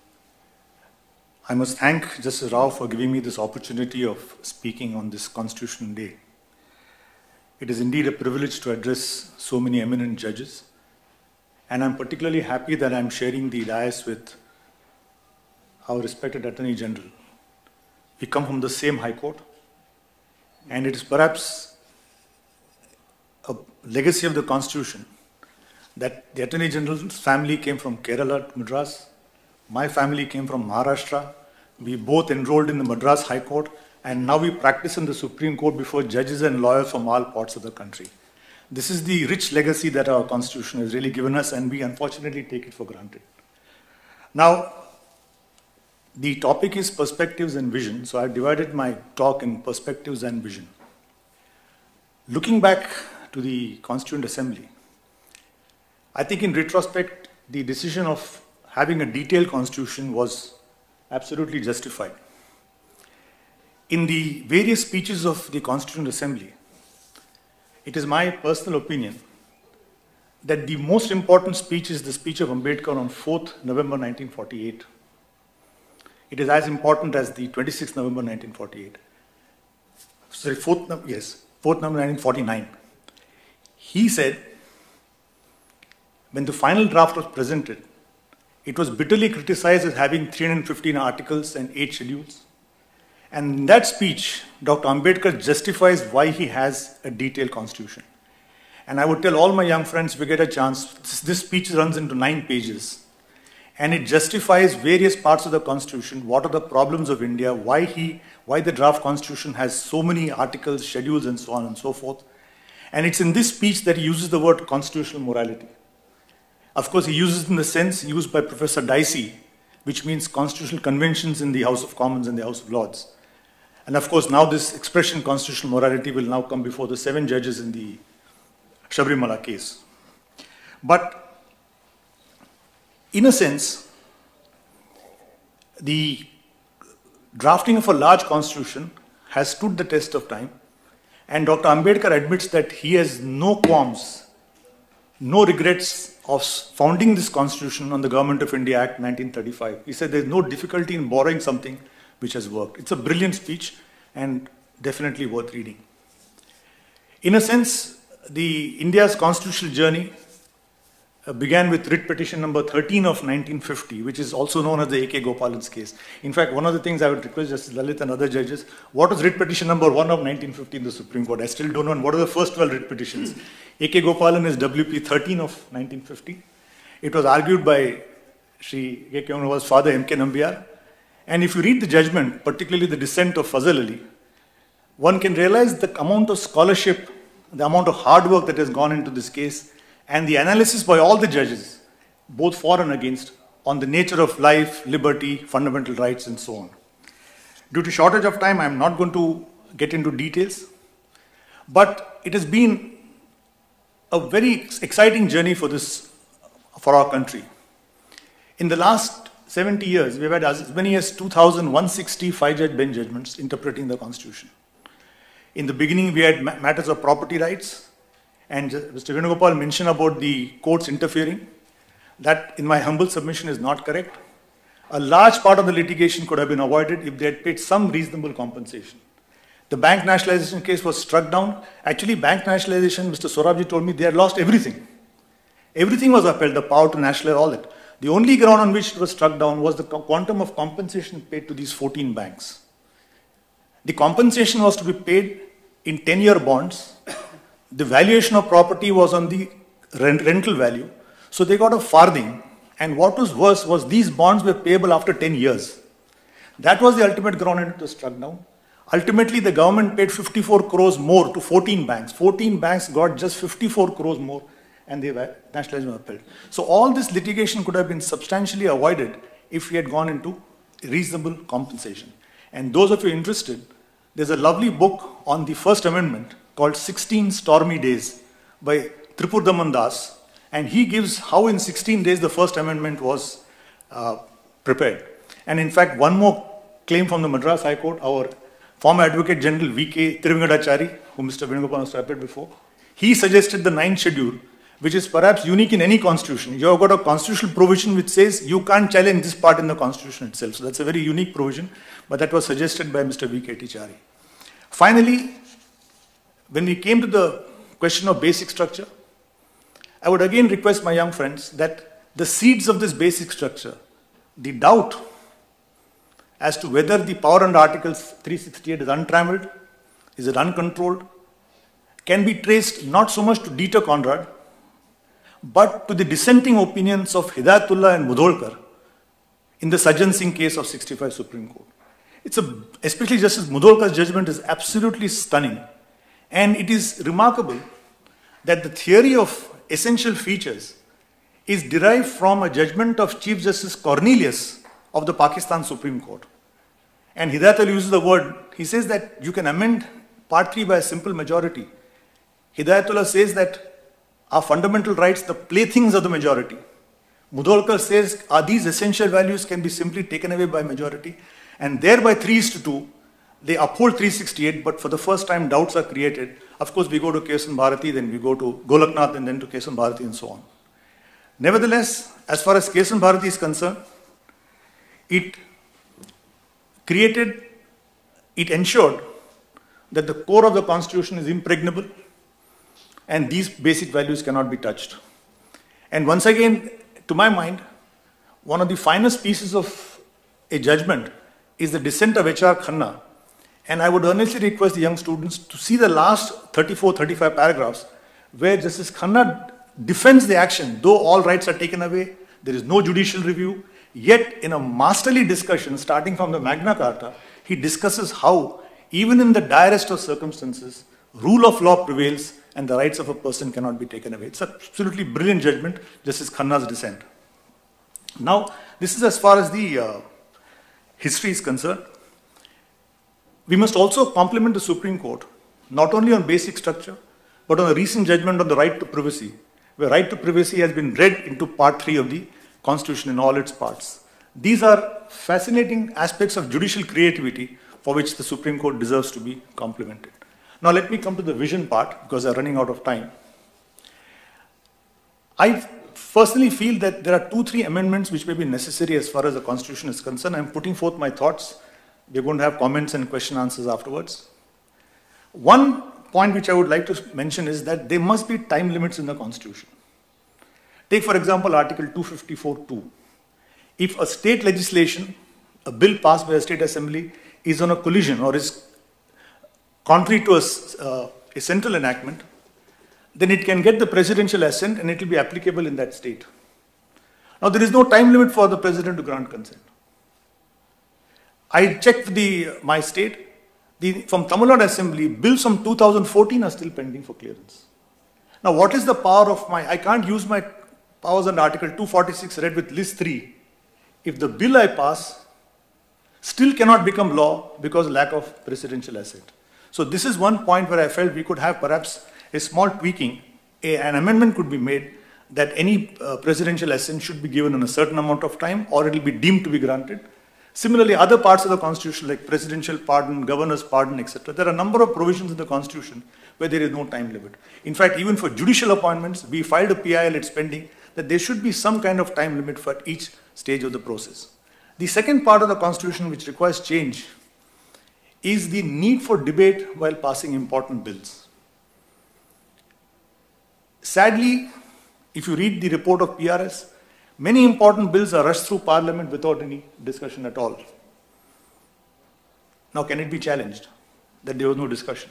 I must thank Justice Rao for giving me this opportunity of speaking on this Constitutional Day. It is indeed a privilege to address so many eminent judges, and I'm particularly happy that I'm sharing the dais with our respected Attorney General. We come from the same High Court, and it is perhaps a legacy of the Constitution that the Attorney General's family came from Kerala, Madras. My family came from Maharashtra. We both enrolled in the Madras High Court, and now we practice in the Supreme Court before judges and lawyers from all parts of the country. This is the rich legacy that our Constitution has really given us, and we unfortunately take it for granted. Now, the topic is perspectives and vision, so I've divided my talk in perspectives and vision. Looking back to the Constituent Assembly, I think in retrospect, the decision of having a detailed constitution was absolutely justified. In the various speeches of the Constituent Assembly, it is my personal opinion that the most important speech is the speech of Ambedkar on fourth November nineteen forty-eight. It is as important as the twenty-sixth November nineteen forty-eight. Sorry, fourth, yes, fourth November nineteen forty-nine. He said, when the final draft was presented, it was bitterly criticized as having three hundred fifteen articles and eight schedules. And in that speech, Doctor Ambedkar justifies why he has a detailed constitution. And I would tell all my young friends, if you get a chance, this, this speech runs into nine pages. And it justifies various parts of the constitution, what are the problems of India, why, he, why the draft constitution has so many articles, schedules, and so on and so forth. And it's in this speech that he uses the word constitutional morality. Of course, he uses it in the sense used by Professor Dicey, which means constitutional conventions in the House of Commons and the House of Lords. And of course, now this expression, constitutional morality, will now come before the seven judges in the Sabrimala case. But in a sense, the drafting of a large constitution has stood the test of time, and Doctor Ambedkar admits that he has no qualms, no regrets of founding this constitution on the Government of India Act nineteen thirty-five. He said there's no difficulty in borrowing something which has worked. It's a brilliant speech and definitely worth reading. In a sense, the India's constitutional journey uh, began with writ petition number thirteen of nineteen fifty, which is also known as the A K Gopalan's case. In fact, one of the things I would request Justice Lalit and other judges, what was writ petition number one of nineteen fifty in the Supreme Court? I still don't know. And what are the first twelve writ petitions? A K Gopalan is W P thirteen of nineteen fifty. It was argued by Shri A K Gopalan's father, M K Nambiar. And if you read the judgment, particularly the dissent of Fazal Ali, one can realize the amount of scholarship, the amount of hard work that has gone into this case, and the analysis by all the judges, both for and against, on the nature of life, liberty, fundamental rights, and so on. Due to shortage of time, I am not going to get into details, but it has been a very exciting journey for this, for our country. In the last seventy years, we've had as many as two thousand one hundred sixty five-judge bench judgments interpreting the Constitution. In the beginning, we had matters of property rights, and Mister Venugopal mentioned about the courts interfering. That, in my humble submission, is not correct. A large part of the litigation could have been avoided if they had paid some reasonable compensation. The bank nationalization case was struck down. Actually, bank nationalization, Mister Sorabji told me, they had lost everything. Everything was upheld, the power to nationalize, all that. The only ground on which it was struck down was the quantum of compensation paid to these fourteen banks. The compensation was to be paid in ten-year bonds. The valuation of property was on the rent, rental value. So they got a farthing. And what was worse was these bonds were payable after ten years. That was the ultimate ground and it was struck down. Ultimately, the government paid fifty-four crores more to fourteen banks. fourteen banks got just fifty-four crores more, and they were nationalized and upheld. So all this litigation could have been substantially avoided if we had gone into reasonable compensation. And those of you interested, there's a lovely book on the First Amendment called sixteen Stormy Days by Tripur Daman Das, and he gives how in sixteen days the First Amendment was uh, prepared. And in fact, one more claim from the Madras High Court, our former Advocate General V K Thiruvengadachari, who Mister Venugopal has referred before, he suggested the ninth schedule, which is perhaps unique in any constitution. You have got a constitutional provision which says you can't challenge this part in the constitution itself. So that's a very unique provision, but that was suggested by Mister V K Tichari. Finally, when we came to the question of basic structure, I would again request my young friends that the seeds of this basic structure, the doubt as to whether the power under Article three sixty-eight is untrammeled, is it uncontrolled, can be traced not so much to Dieter Conrad, but to the dissenting opinions of Hidayatullah and Mudholkar in the Sajjan Singh case of sixty-five Supreme Court. It's a, especially Justice Mudholkar's judgment is absolutely stunning. And it is remarkable that the theory of essential features is derived from a judgment of Chief Justice Cornelius of the Pakistan Supreme Court. And Hidayatullah uses the word, he says that you can amend Part three by a simple majority. Hidayatullah says that are fundamental rights the playthings of the majority. Mudholkar says, are these essential values can be simply taken away by majority? And thereby three is to two, they uphold three sixty-eight, but for the first time doubts are created. Of course, we go to Kesan Bharati, then we go to Golaknath, and then to Kesan Bharati, and so on. Nevertheless, as far as Kesan Bharati is concerned, it created, it ensured that the core of the constitution is impregnable and these basic values cannot be touched. And once again, to my mind, one of the finest pieces of a judgment is the dissent of H R Khanna. And I would earnestly request the young students to see the last thirty-four, thirty-five paragraphs where Justice Khanna defends the action, though all rights are taken away, there is no judicial review, yet in a masterly discussion starting from the Magna Carta, he discusses how, even in the direst of circumstances, rule of law prevails and the rights of a person cannot be taken away. It's an absolutely brilliant judgment, Justice Khanna's dissent. Now, this is as far as the uh, history is concerned. We must also compliment the Supreme Court, not only on basic structure, but on a recent judgment on the right to privacy, where right to privacy has been read into part three of the Constitution in all its parts. These are fascinating aspects of judicial creativity for which the Supreme Court deserves to be complimented. Now let me come to the vision part, because I'm running out of time. I personally feel that there are two, three amendments which may be necessary as far as the Constitution is concerned. I'm putting forth my thoughts. We're going to have comments and question answers afterwards. One point which I would like to mention is that there must be time limits in the Constitution. Take, for example, Article two fifty-four point two. If a state legislation, a bill passed by a state assembly, is on a collision or is contrary to a, uh, a central enactment, then it can get the presidential assent and it will be applicable in that state. Now, there is no time limit for the president to grant consent. I checked the, my state, the, from Tamil Nadu Assembly, bills from two thousand fourteen are still pending for clearance. Now, what is the power of my, I can't use my powers under Article two forty-six read with list three if the bill I pass still cannot become law because lack of presidential assent. So this is one point where I felt we could have perhaps a small tweaking, a, an amendment could be made that any uh, presidential assent should be given in a certain amount of time or it will be deemed to be granted. Similarly, other parts of the Constitution like presidential pardon, governor's pardon, et cetera, there are a number of provisions in the Constitution where there is no time limit. In fact, even for judicial appointments, we filed a P I L, it's pending, that there should be some kind of time limit for each stage of the process. The second part of the Constitution which requires change is the need for debate while passing important bills. Sadly, if you read the report of P R S, many important bills are rushed through Parliament without any discussion at all. Now, can it be challenged that there was no discussion?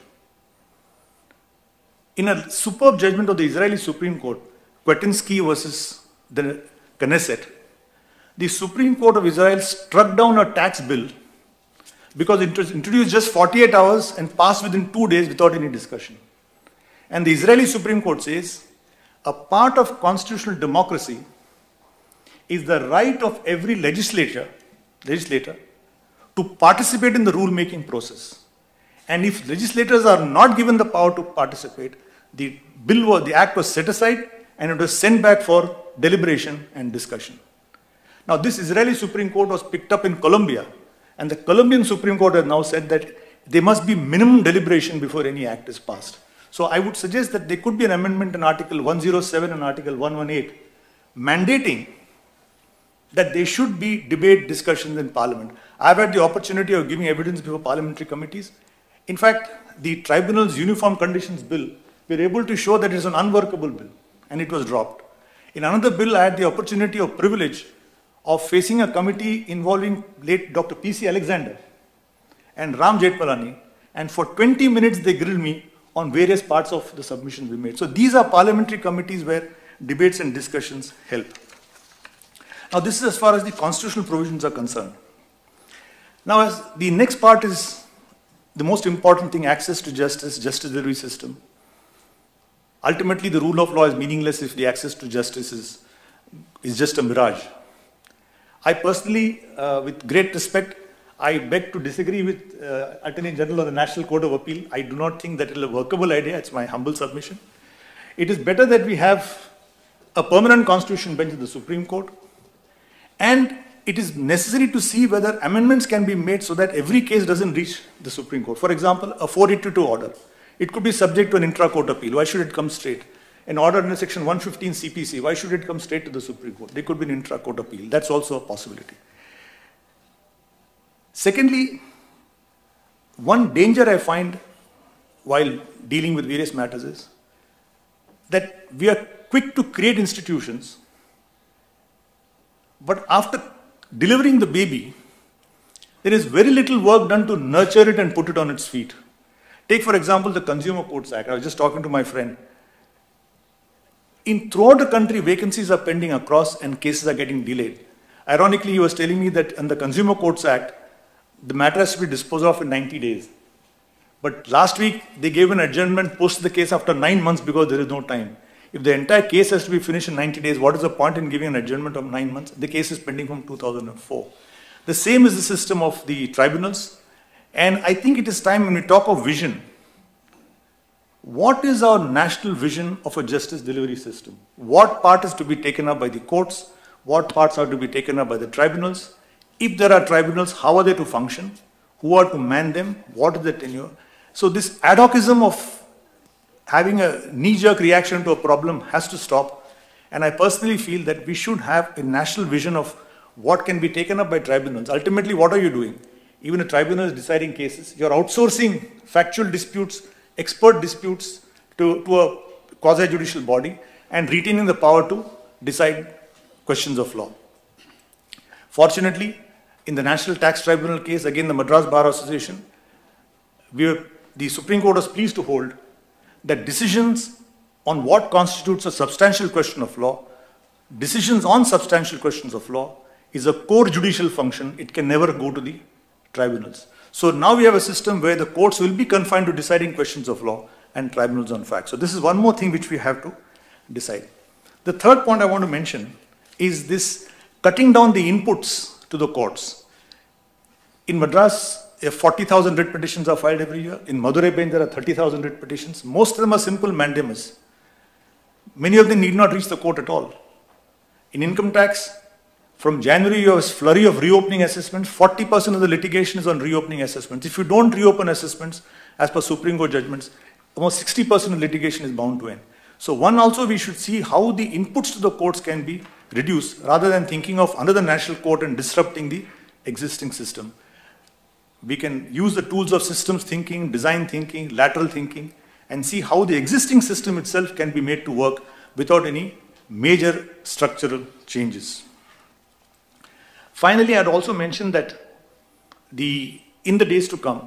In a superb judgment of the Israeli Supreme Court, Kwetinsky versus the Knesset, the Supreme Court of Israel struck down a tax bill because it was introduced just forty-eight hours and passed within two days without any discussion. And the Israeli Supreme Court says, a part of constitutional democracy is the right of every legislator, legislator to participate in the rule-making process. And if legislators are not given the power to participate, the bill was, the act was set aside and it was sent back for deliberation and discussion. Now, this Israeli Supreme Court was picked up in Colombia, and the Colombian Supreme Court has now said that there must be minimum deliberation before any act is passed. So I would suggest that there could be an amendment in Article one oh seven and Article one eighteen mandating that there should be debate discussions in Parliament. I've had the opportunity of giving evidence before parliamentary committees. In fact, the Tribunal's Uniform Conditions Bill, we were able to show that it is an unworkable bill, and it was dropped. In another bill, I had the opportunity or privilege of facing a committee involving late Doctor P C Alexander and Ram Jethmalani, and for twenty minutes they grilled me on various parts of the submissions we made. So these are parliamentary committees where debates and discussions help. Now this is as far as the constitutional provisions are concerned. Now as the next part is the most important thing, access to justice, justice delivery system. Ultimately the rule of law is meaningless if the access to justice is, is just a mirage. I personally, uh, with great respect, I beg to disagree with uh, Attorney General of the National Court of Appeal. I do not think that it is a workable idea. It's my humble submission. It is better that we have a permanent constitution bench in the Supreme Court and it is necessary to see whether amendments can be made so that every case doesn't reach the Supreme Court. For example, a four eighty-two order. It could be subject to an intra-court appeal. Why should it come straight? An order under section one fifteen C P C, why should it come straight to the Supreme Court? There could be an intra-court appeal. That's also a possibility. Secondly, one danger I find while dealing with various matters is that we are quick to create institutions, but after delivering the baby, there is very little work done to nurture it and put it on its feet. Take, for example, the Consumer Courts Act. I was just talking to my friend. In throughout the country, vacancies are pending across and cases are getting delayed. Ironically, he was telling me that in the Consumer Courts Act, the matter has to be disposed of in ninety days. But last week, they gave an adjournment, posted the case after nine months because there is no time. If the entire case has to be finished in ninety days, what is the point in giving an adjournment of nine months? The case is pending from two thousand four. The same is the system of the tribunals. And I think it is time when we talk of vision, what is our national vision of a justice delivery system? What part is to be taken up by the courts? What parts are to be taken up by the tribunals? If there are tribunals, how are they to function? Who are to man them? What is the tenure? So this ad hocism of having a knee-jerk reaction to a problem has to stop. And I personally feel that we should have a national vision of what can be taken up by tribunals. Ultimately, what are you doing? Even a tribunal is deciding cases. You're outsourcing factual disputes, expert disputes to, to a quasi-judicial body and retaining the power to decide questions of law. Fortunately, in the National Tax Tribunal case, again the Madras Bar Association, we were, the Supreme Court was pleased to hold that decisions on what constitutes a substantial question of law, decisions on substantial questions of law, is a core judicial function. It can never go to the tribunals. So now we have a system where the courts will be confined to deciding questions of law and tribunals on facts. So this is one more thing which we have to decide. The third point I want to mention is this cutting down the inputs to the courts. In Madras, forty thousand writ petitions are filed every year. In Madurai bench, there are thirty thousand writ petitions. Most of them are simple mandamus. Many of them need not reach the court at all. In income tax, from January, you have a flurry of reopening assessments. forty percent of the litigation is on reopening assessments. If you don't reopen assessments, as per Supreme Court judgments, almost sixty percent of litigation is bound to end. So one also, we should see how the inputs to the courts can be reduced rather than thinking of another national court and disrupting the existing system. We can use the tools of systems thinking, design thinking, lateral thinking, and see how the existing system itself can be made to work without any major structural changes. Finally, I'd also mention that the, in the days to come,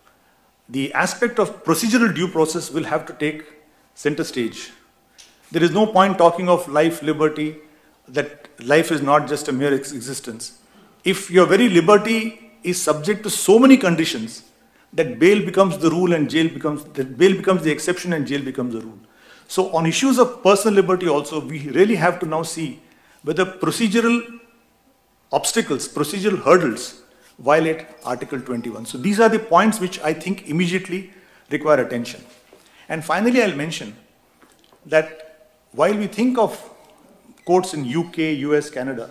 the aspect of procedural due process will have to take center stage. There is no point talking of life, liberty, that life is not just a mere existence. If your very liberty is subject to so many conditions that bail becomes the rule and jail becomes, that bail becomes the exception and jail becomes the rule. So on issues of personal liberty also, we really have to now see whether procedural obstacles, procedural hurdles violate Article twenty-one. So these are the points which I think immediately require attention. And finally, I'll mention that while we think of courts in U K, U S, Canada,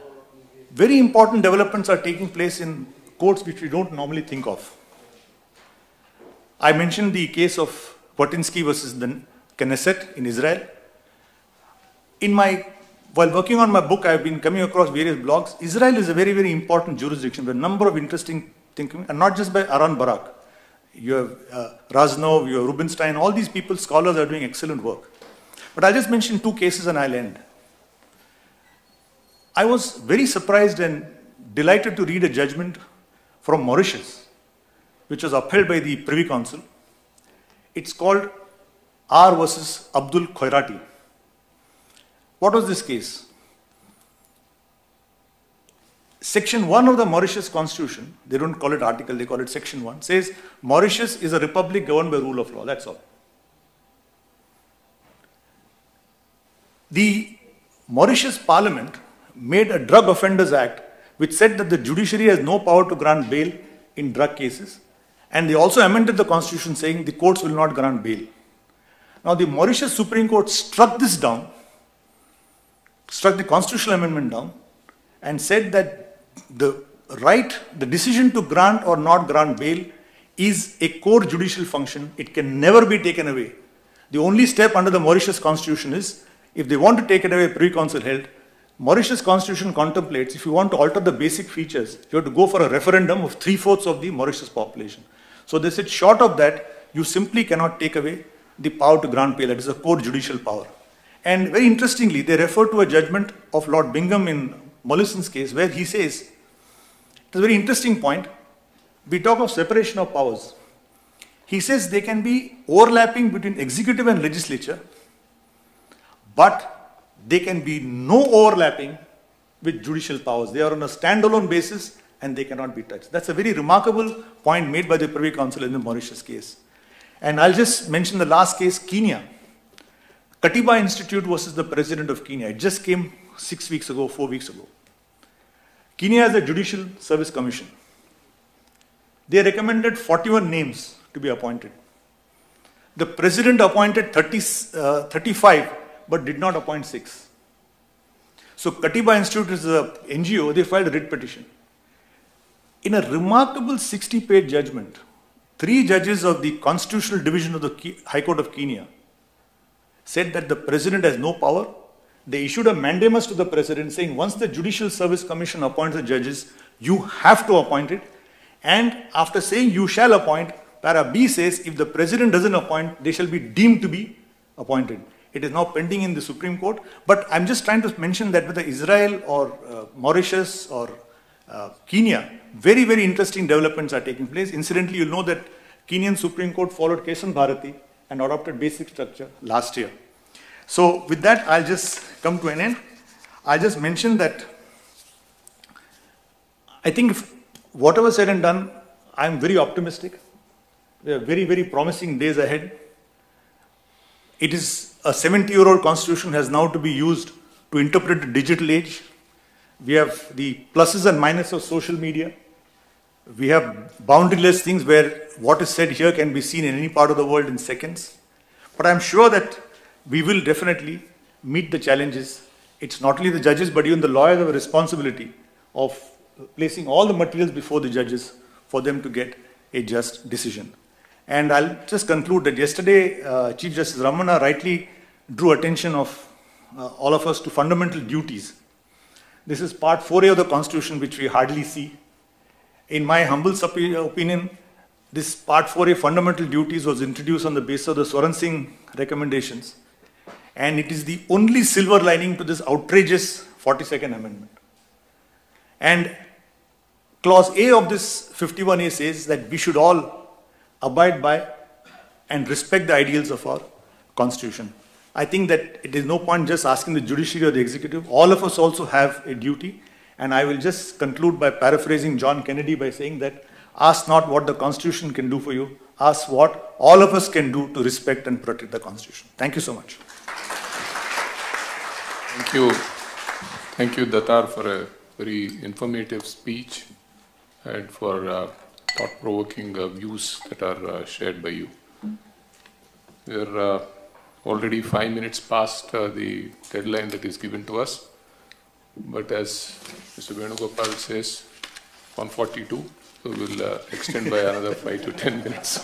very important developments are taking place in courts which we don't normally think of. I mentioned the case of Botinsky versus the Knesset in Israel. In my, while working on my book, I've been coming across various blogs. Israel is a very, very important jurisdiction with a number of interesting thinking, and not just by Aharon Barak. You have uh, Raznov, you have Rubinstein, all these people, scholars are doing excellent work. But I'll just mention two cases and I'll end. I was very surprised and delighted to read a judgment from Mauritius, which was upheld by the Privy Council. It's called R versus Abdul Khairati. What was this case? Section one of the Mauritius Constitution, they don't call it article, they call it Section one, says Mauritius is a republic governed by rule of law, that's all. The Mauritius Parliament made a Drug Offenders Act which said that the judiciary has no power to grant bail in drug cases, and they also amended the constitution saying the courts will not grant bail. Now the Mauritius Supreme Court struck this down, struck the constitutional amendment down, and said that the right, the decision to grant or not grant bail is a core judicial function. It can never be taken away. The only step under the Mauritius constitution is, if they want to take it away, Privy Council held, Mauritius constitution contemplates, if you want to alter the basic features, you have to go for a referendum of three-fourths of the Mauritius population. So they said, short of that, you simply cannot take away the power to grant bail. That is a core judicial power. And very interestingly, they refer to a judgment of Lord Bingham in Mollison's case, where he says, it's a very interesting point, we talk of separation of powers. He says there can be overlapping between executive and legislature, but there can be no overlapping with judicial powers. They are on a standalone basis and they cannot be touched. That's a very remarkable point made by the Privy Council in the Mauritius case. And I'll just mention the last case, Kenya. Katiba Institute versus the President of Kenya. It just came six weeks ago, four weeks ago. Kenya has a Judicial Service Commission. They recommended forty-one names to be appointed. The President appointed thirty, uh, thirty-five, but did not appoint six. So Katiba Institute is an N G O, they filed a writ petition. In a remarkable sixty-page judgment, three judges of the Constitutional Division of the High Court of Kenya said that the President has no power. They issued a mandamus to the President saying, once the Judicial Service Commission appoints the judges, you have to appoint it. And after saying you shall appoint, para B says, if the President doesn't appoint, they shall be deemed to be appointed. It is now pending in the Supreme Court. But I'm just trying to mention that whether Israel or uh, Mauritius or uh, Kenya, very, very interesting developments are taking place. Incidentally, you'll know that Kenyan Supreme Court followed Kesan Bharati and adopted basic structure last year. So with that, I'll just come to an end. I'll just mention that I think if whatever said and done, I'm very optimistic. There are very, very promising days ahead. It is a seventy-year-old constitution has now to be used to interpret the digital age. We have the pluses and minuses of social media. We have boundaryless things where what is said here can be seen in any part of the world in seconds. But I'm sure that we will definitely meet the challenges. It's not only the judges, but even the lawyers have a responsibility of placing all the materials before the judges for them to get a just decision. And I'll just conclude that yesterday, uh, Chief Justice Ramana rightly drew attention of uh, all of us to fundamental duties. This is part four A of the Constitution, which we hardly see. In my humble opinion, this part four A fundamental duties was introduced on the basis of the Swaran Singh recommendations. And it is the only silver lining to this outrageous forty-second amendment. And clause A of this fifty-one A says that we should all abide by and respect the ideals of our constitution. I think that it is no point just asking the judiciary or the executive. All of us also have a duty. And I will just conclude by paraphrasing John Kennedy by saying that ask not what the constitution can do for you, ask what all of us can do to respect and protect the constitution. Thank you so much. Thank you. Thank you, Datar, for a very informative speech and for uh, thought-provoking uh, views that are uh, shared by you. We are uh, already five minutes past uh, the deadline that is given to us. But as Mister Venugopal says, one forty-two, so we'll uh, extend by another five to ten minutes.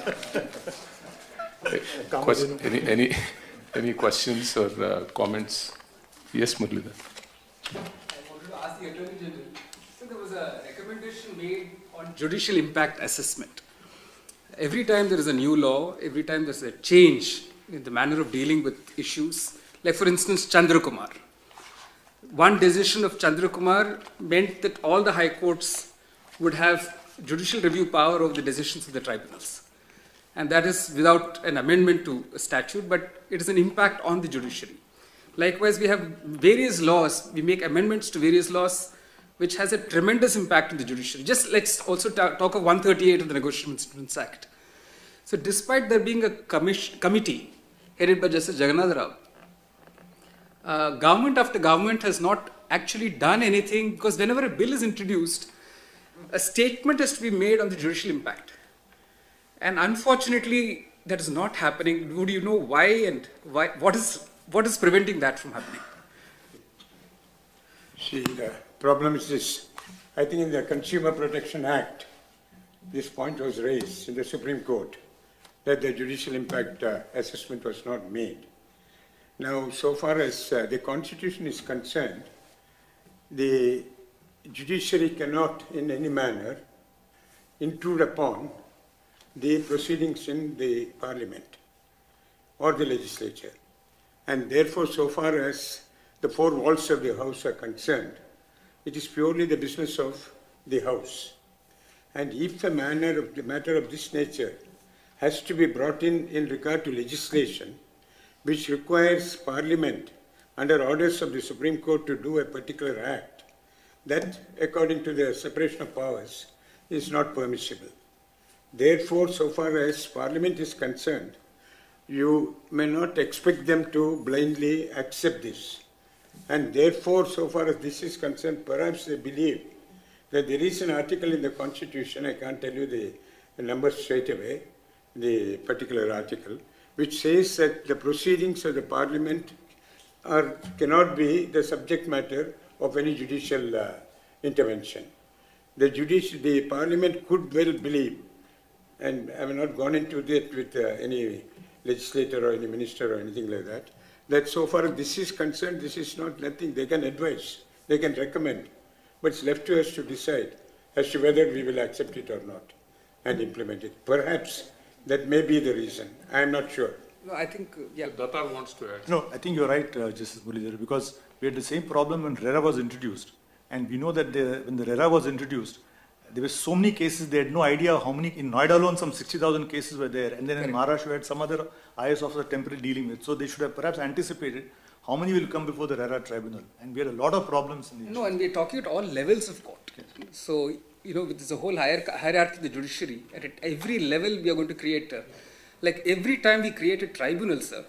Question, any, any, any questions or uh, comments? Yes, Muralidhar. I wanted to ask the Attorney General. So there was a recommendation made on judicial impact assessment. Every time there is a new law, every time there's a change in the manner of dealing with issues, like for instance, Chandra Kumar. One decision of Chandra Kumar meant that all the high courts would have judicial review power over the decisions of the tribunals. And that is without an amendment to a statute, but it is an impact on the judiciary. Likewise, we have various laws, we make amendments to various laws which has a tremendous impact on the judiciary. Just let's also talk of one thirty-eight of the Negotiable Instruments Act. So despite there being a committee headed by Justice Jagannath Rao, uh, government after government has not actually done anything, because whenever a bill is introduced, a statement has to be made on the judicial impact. And unfortunately, that is not happening. Would you know why and why? What is what is preventing that from happening? See, the problem is this. I think in the Consumer Protection Act, this point was raised in the Supreme Court, that the judicial impact uh, assessment was not made. Now, so far as uh, the Constitution is concerned, the judiciary cannot in any manner intrude upon the proceedings in the Parliament or the legislature. And therefore, so far as the four walls of the House are concerned, it is purely the business of the House. And if a manner of the matter of this nature has to be brought in in regard to legislation, which requires Parliament under orders of the Supreme Court to do a particular act, that, according to the separation of powers, is not permissible. Therefore, so far as Parliament is concerned, you may not expect them to blindly accept this. And therefore, so far as this is concerned, perhaps they believe that there is an article in the Constitution, I can't tell you the, the number straight away, the particular article, which says that the proceedings of the Parliament are, cannot be the subject matter of any judicial uh, intervention. The, judici the Parliament could well believe, and I have not gone into that with uh, any legislator or any minister or anything like that, that so far as this is concerned, this is not nothing. They can advise, they can recommend, but it's left to us to decide as to whether we will accept it or not and implement it. Perhaps that may be the reason. I am not sure. No, I think, uh, yeah. Datar wants to add. No, I think you're right, uh, Justice Muralidharan, because we had the same problem when RERA was introduced. And we know that the, when the RERA was introduced, there were so many cases, they had no idea how many, in Noida alone some sixty thousand cases were there. And then in Maharashtra we had some other I A S officer temporarily dealing with. So they should have perhaps anticipated how many will come before the RERA tribunal. And we had a lot of problems in the No, and we're talking at all levels of court. Yes. So, you know, there's a whole hierarchy, hierarchy of the judiciary. And at every level we are going to create, a, like every time we create a tribunal, sir,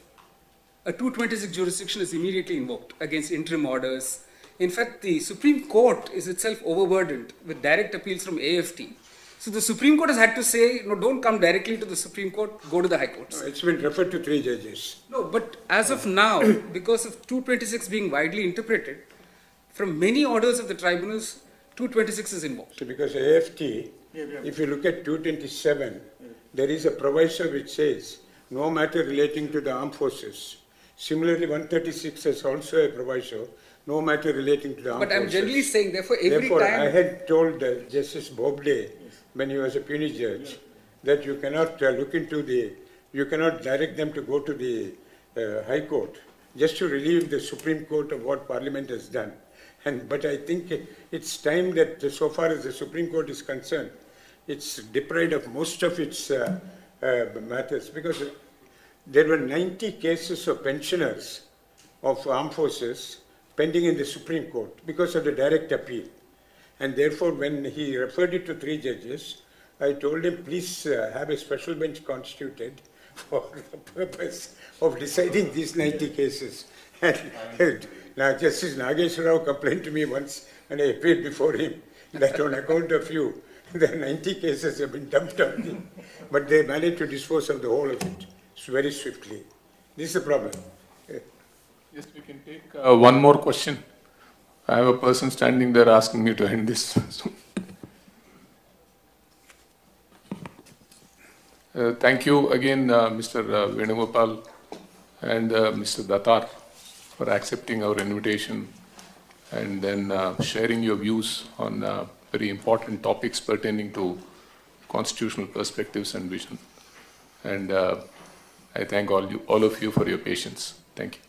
a two twenty-six jurisdiction is immediately invoked against interim orders. In fact, the Supreme Court is itself overburdened with direct appeals from A F T. So the Supreme Court has had to say, no, don't come directly to the Supreme Court, go to the High Courts. No, it's been referred to three judges. No, but as of now, because of two twenty-six being widely interpreted, from many orders of the tribunals, two twenty-six is invoked. So because A F T, yeah, yeah. If you look at two twenty-seven, yeah. There is a proviso which says, no matter relating to the armed forces. Similarly, one thirty-six has also a proviso, no matter relating to the armed but forces. But I'm generally saying, therefore, every therefore, time... I had told uh, Justice Bobde, yes. When he was a puisne judge, yeah. That you cannot uh, look into the, you cannot direct them to go to the uh, High Court, just to relieve the Supreme Court of what Parliament has done. And, but I think it's time that, uh, so far as the Supreme Court is concerned, it's deprived of most of its uh, uh, matters, because there were ninety cases of pensioners of armed forces pending in the Supreme Court because of the direct appeal. And therefore, when he referred it to three judges, I told him, please uh, have a special bench constituted for the purpose of deciding these ninety cases. And now, Justice Nageswara Rao complained to me once, and I appeared before him, that on account of you, the ninety cases have been dumped on him, but they managed to dispose of the whole of it very swiftly. This is the problem. Yes, we can take uh, one more question. I have a person standing there asking me to end this. uh, thank you again, uh, Mister Uh, Venugopal and uh, Mister Datar, for accepting our invitation and then uh, sharing your views on uh, very important topics pertaining to constitutional perspectives and vision. And uh, I thank all, you, all of you for your patience. Thank you.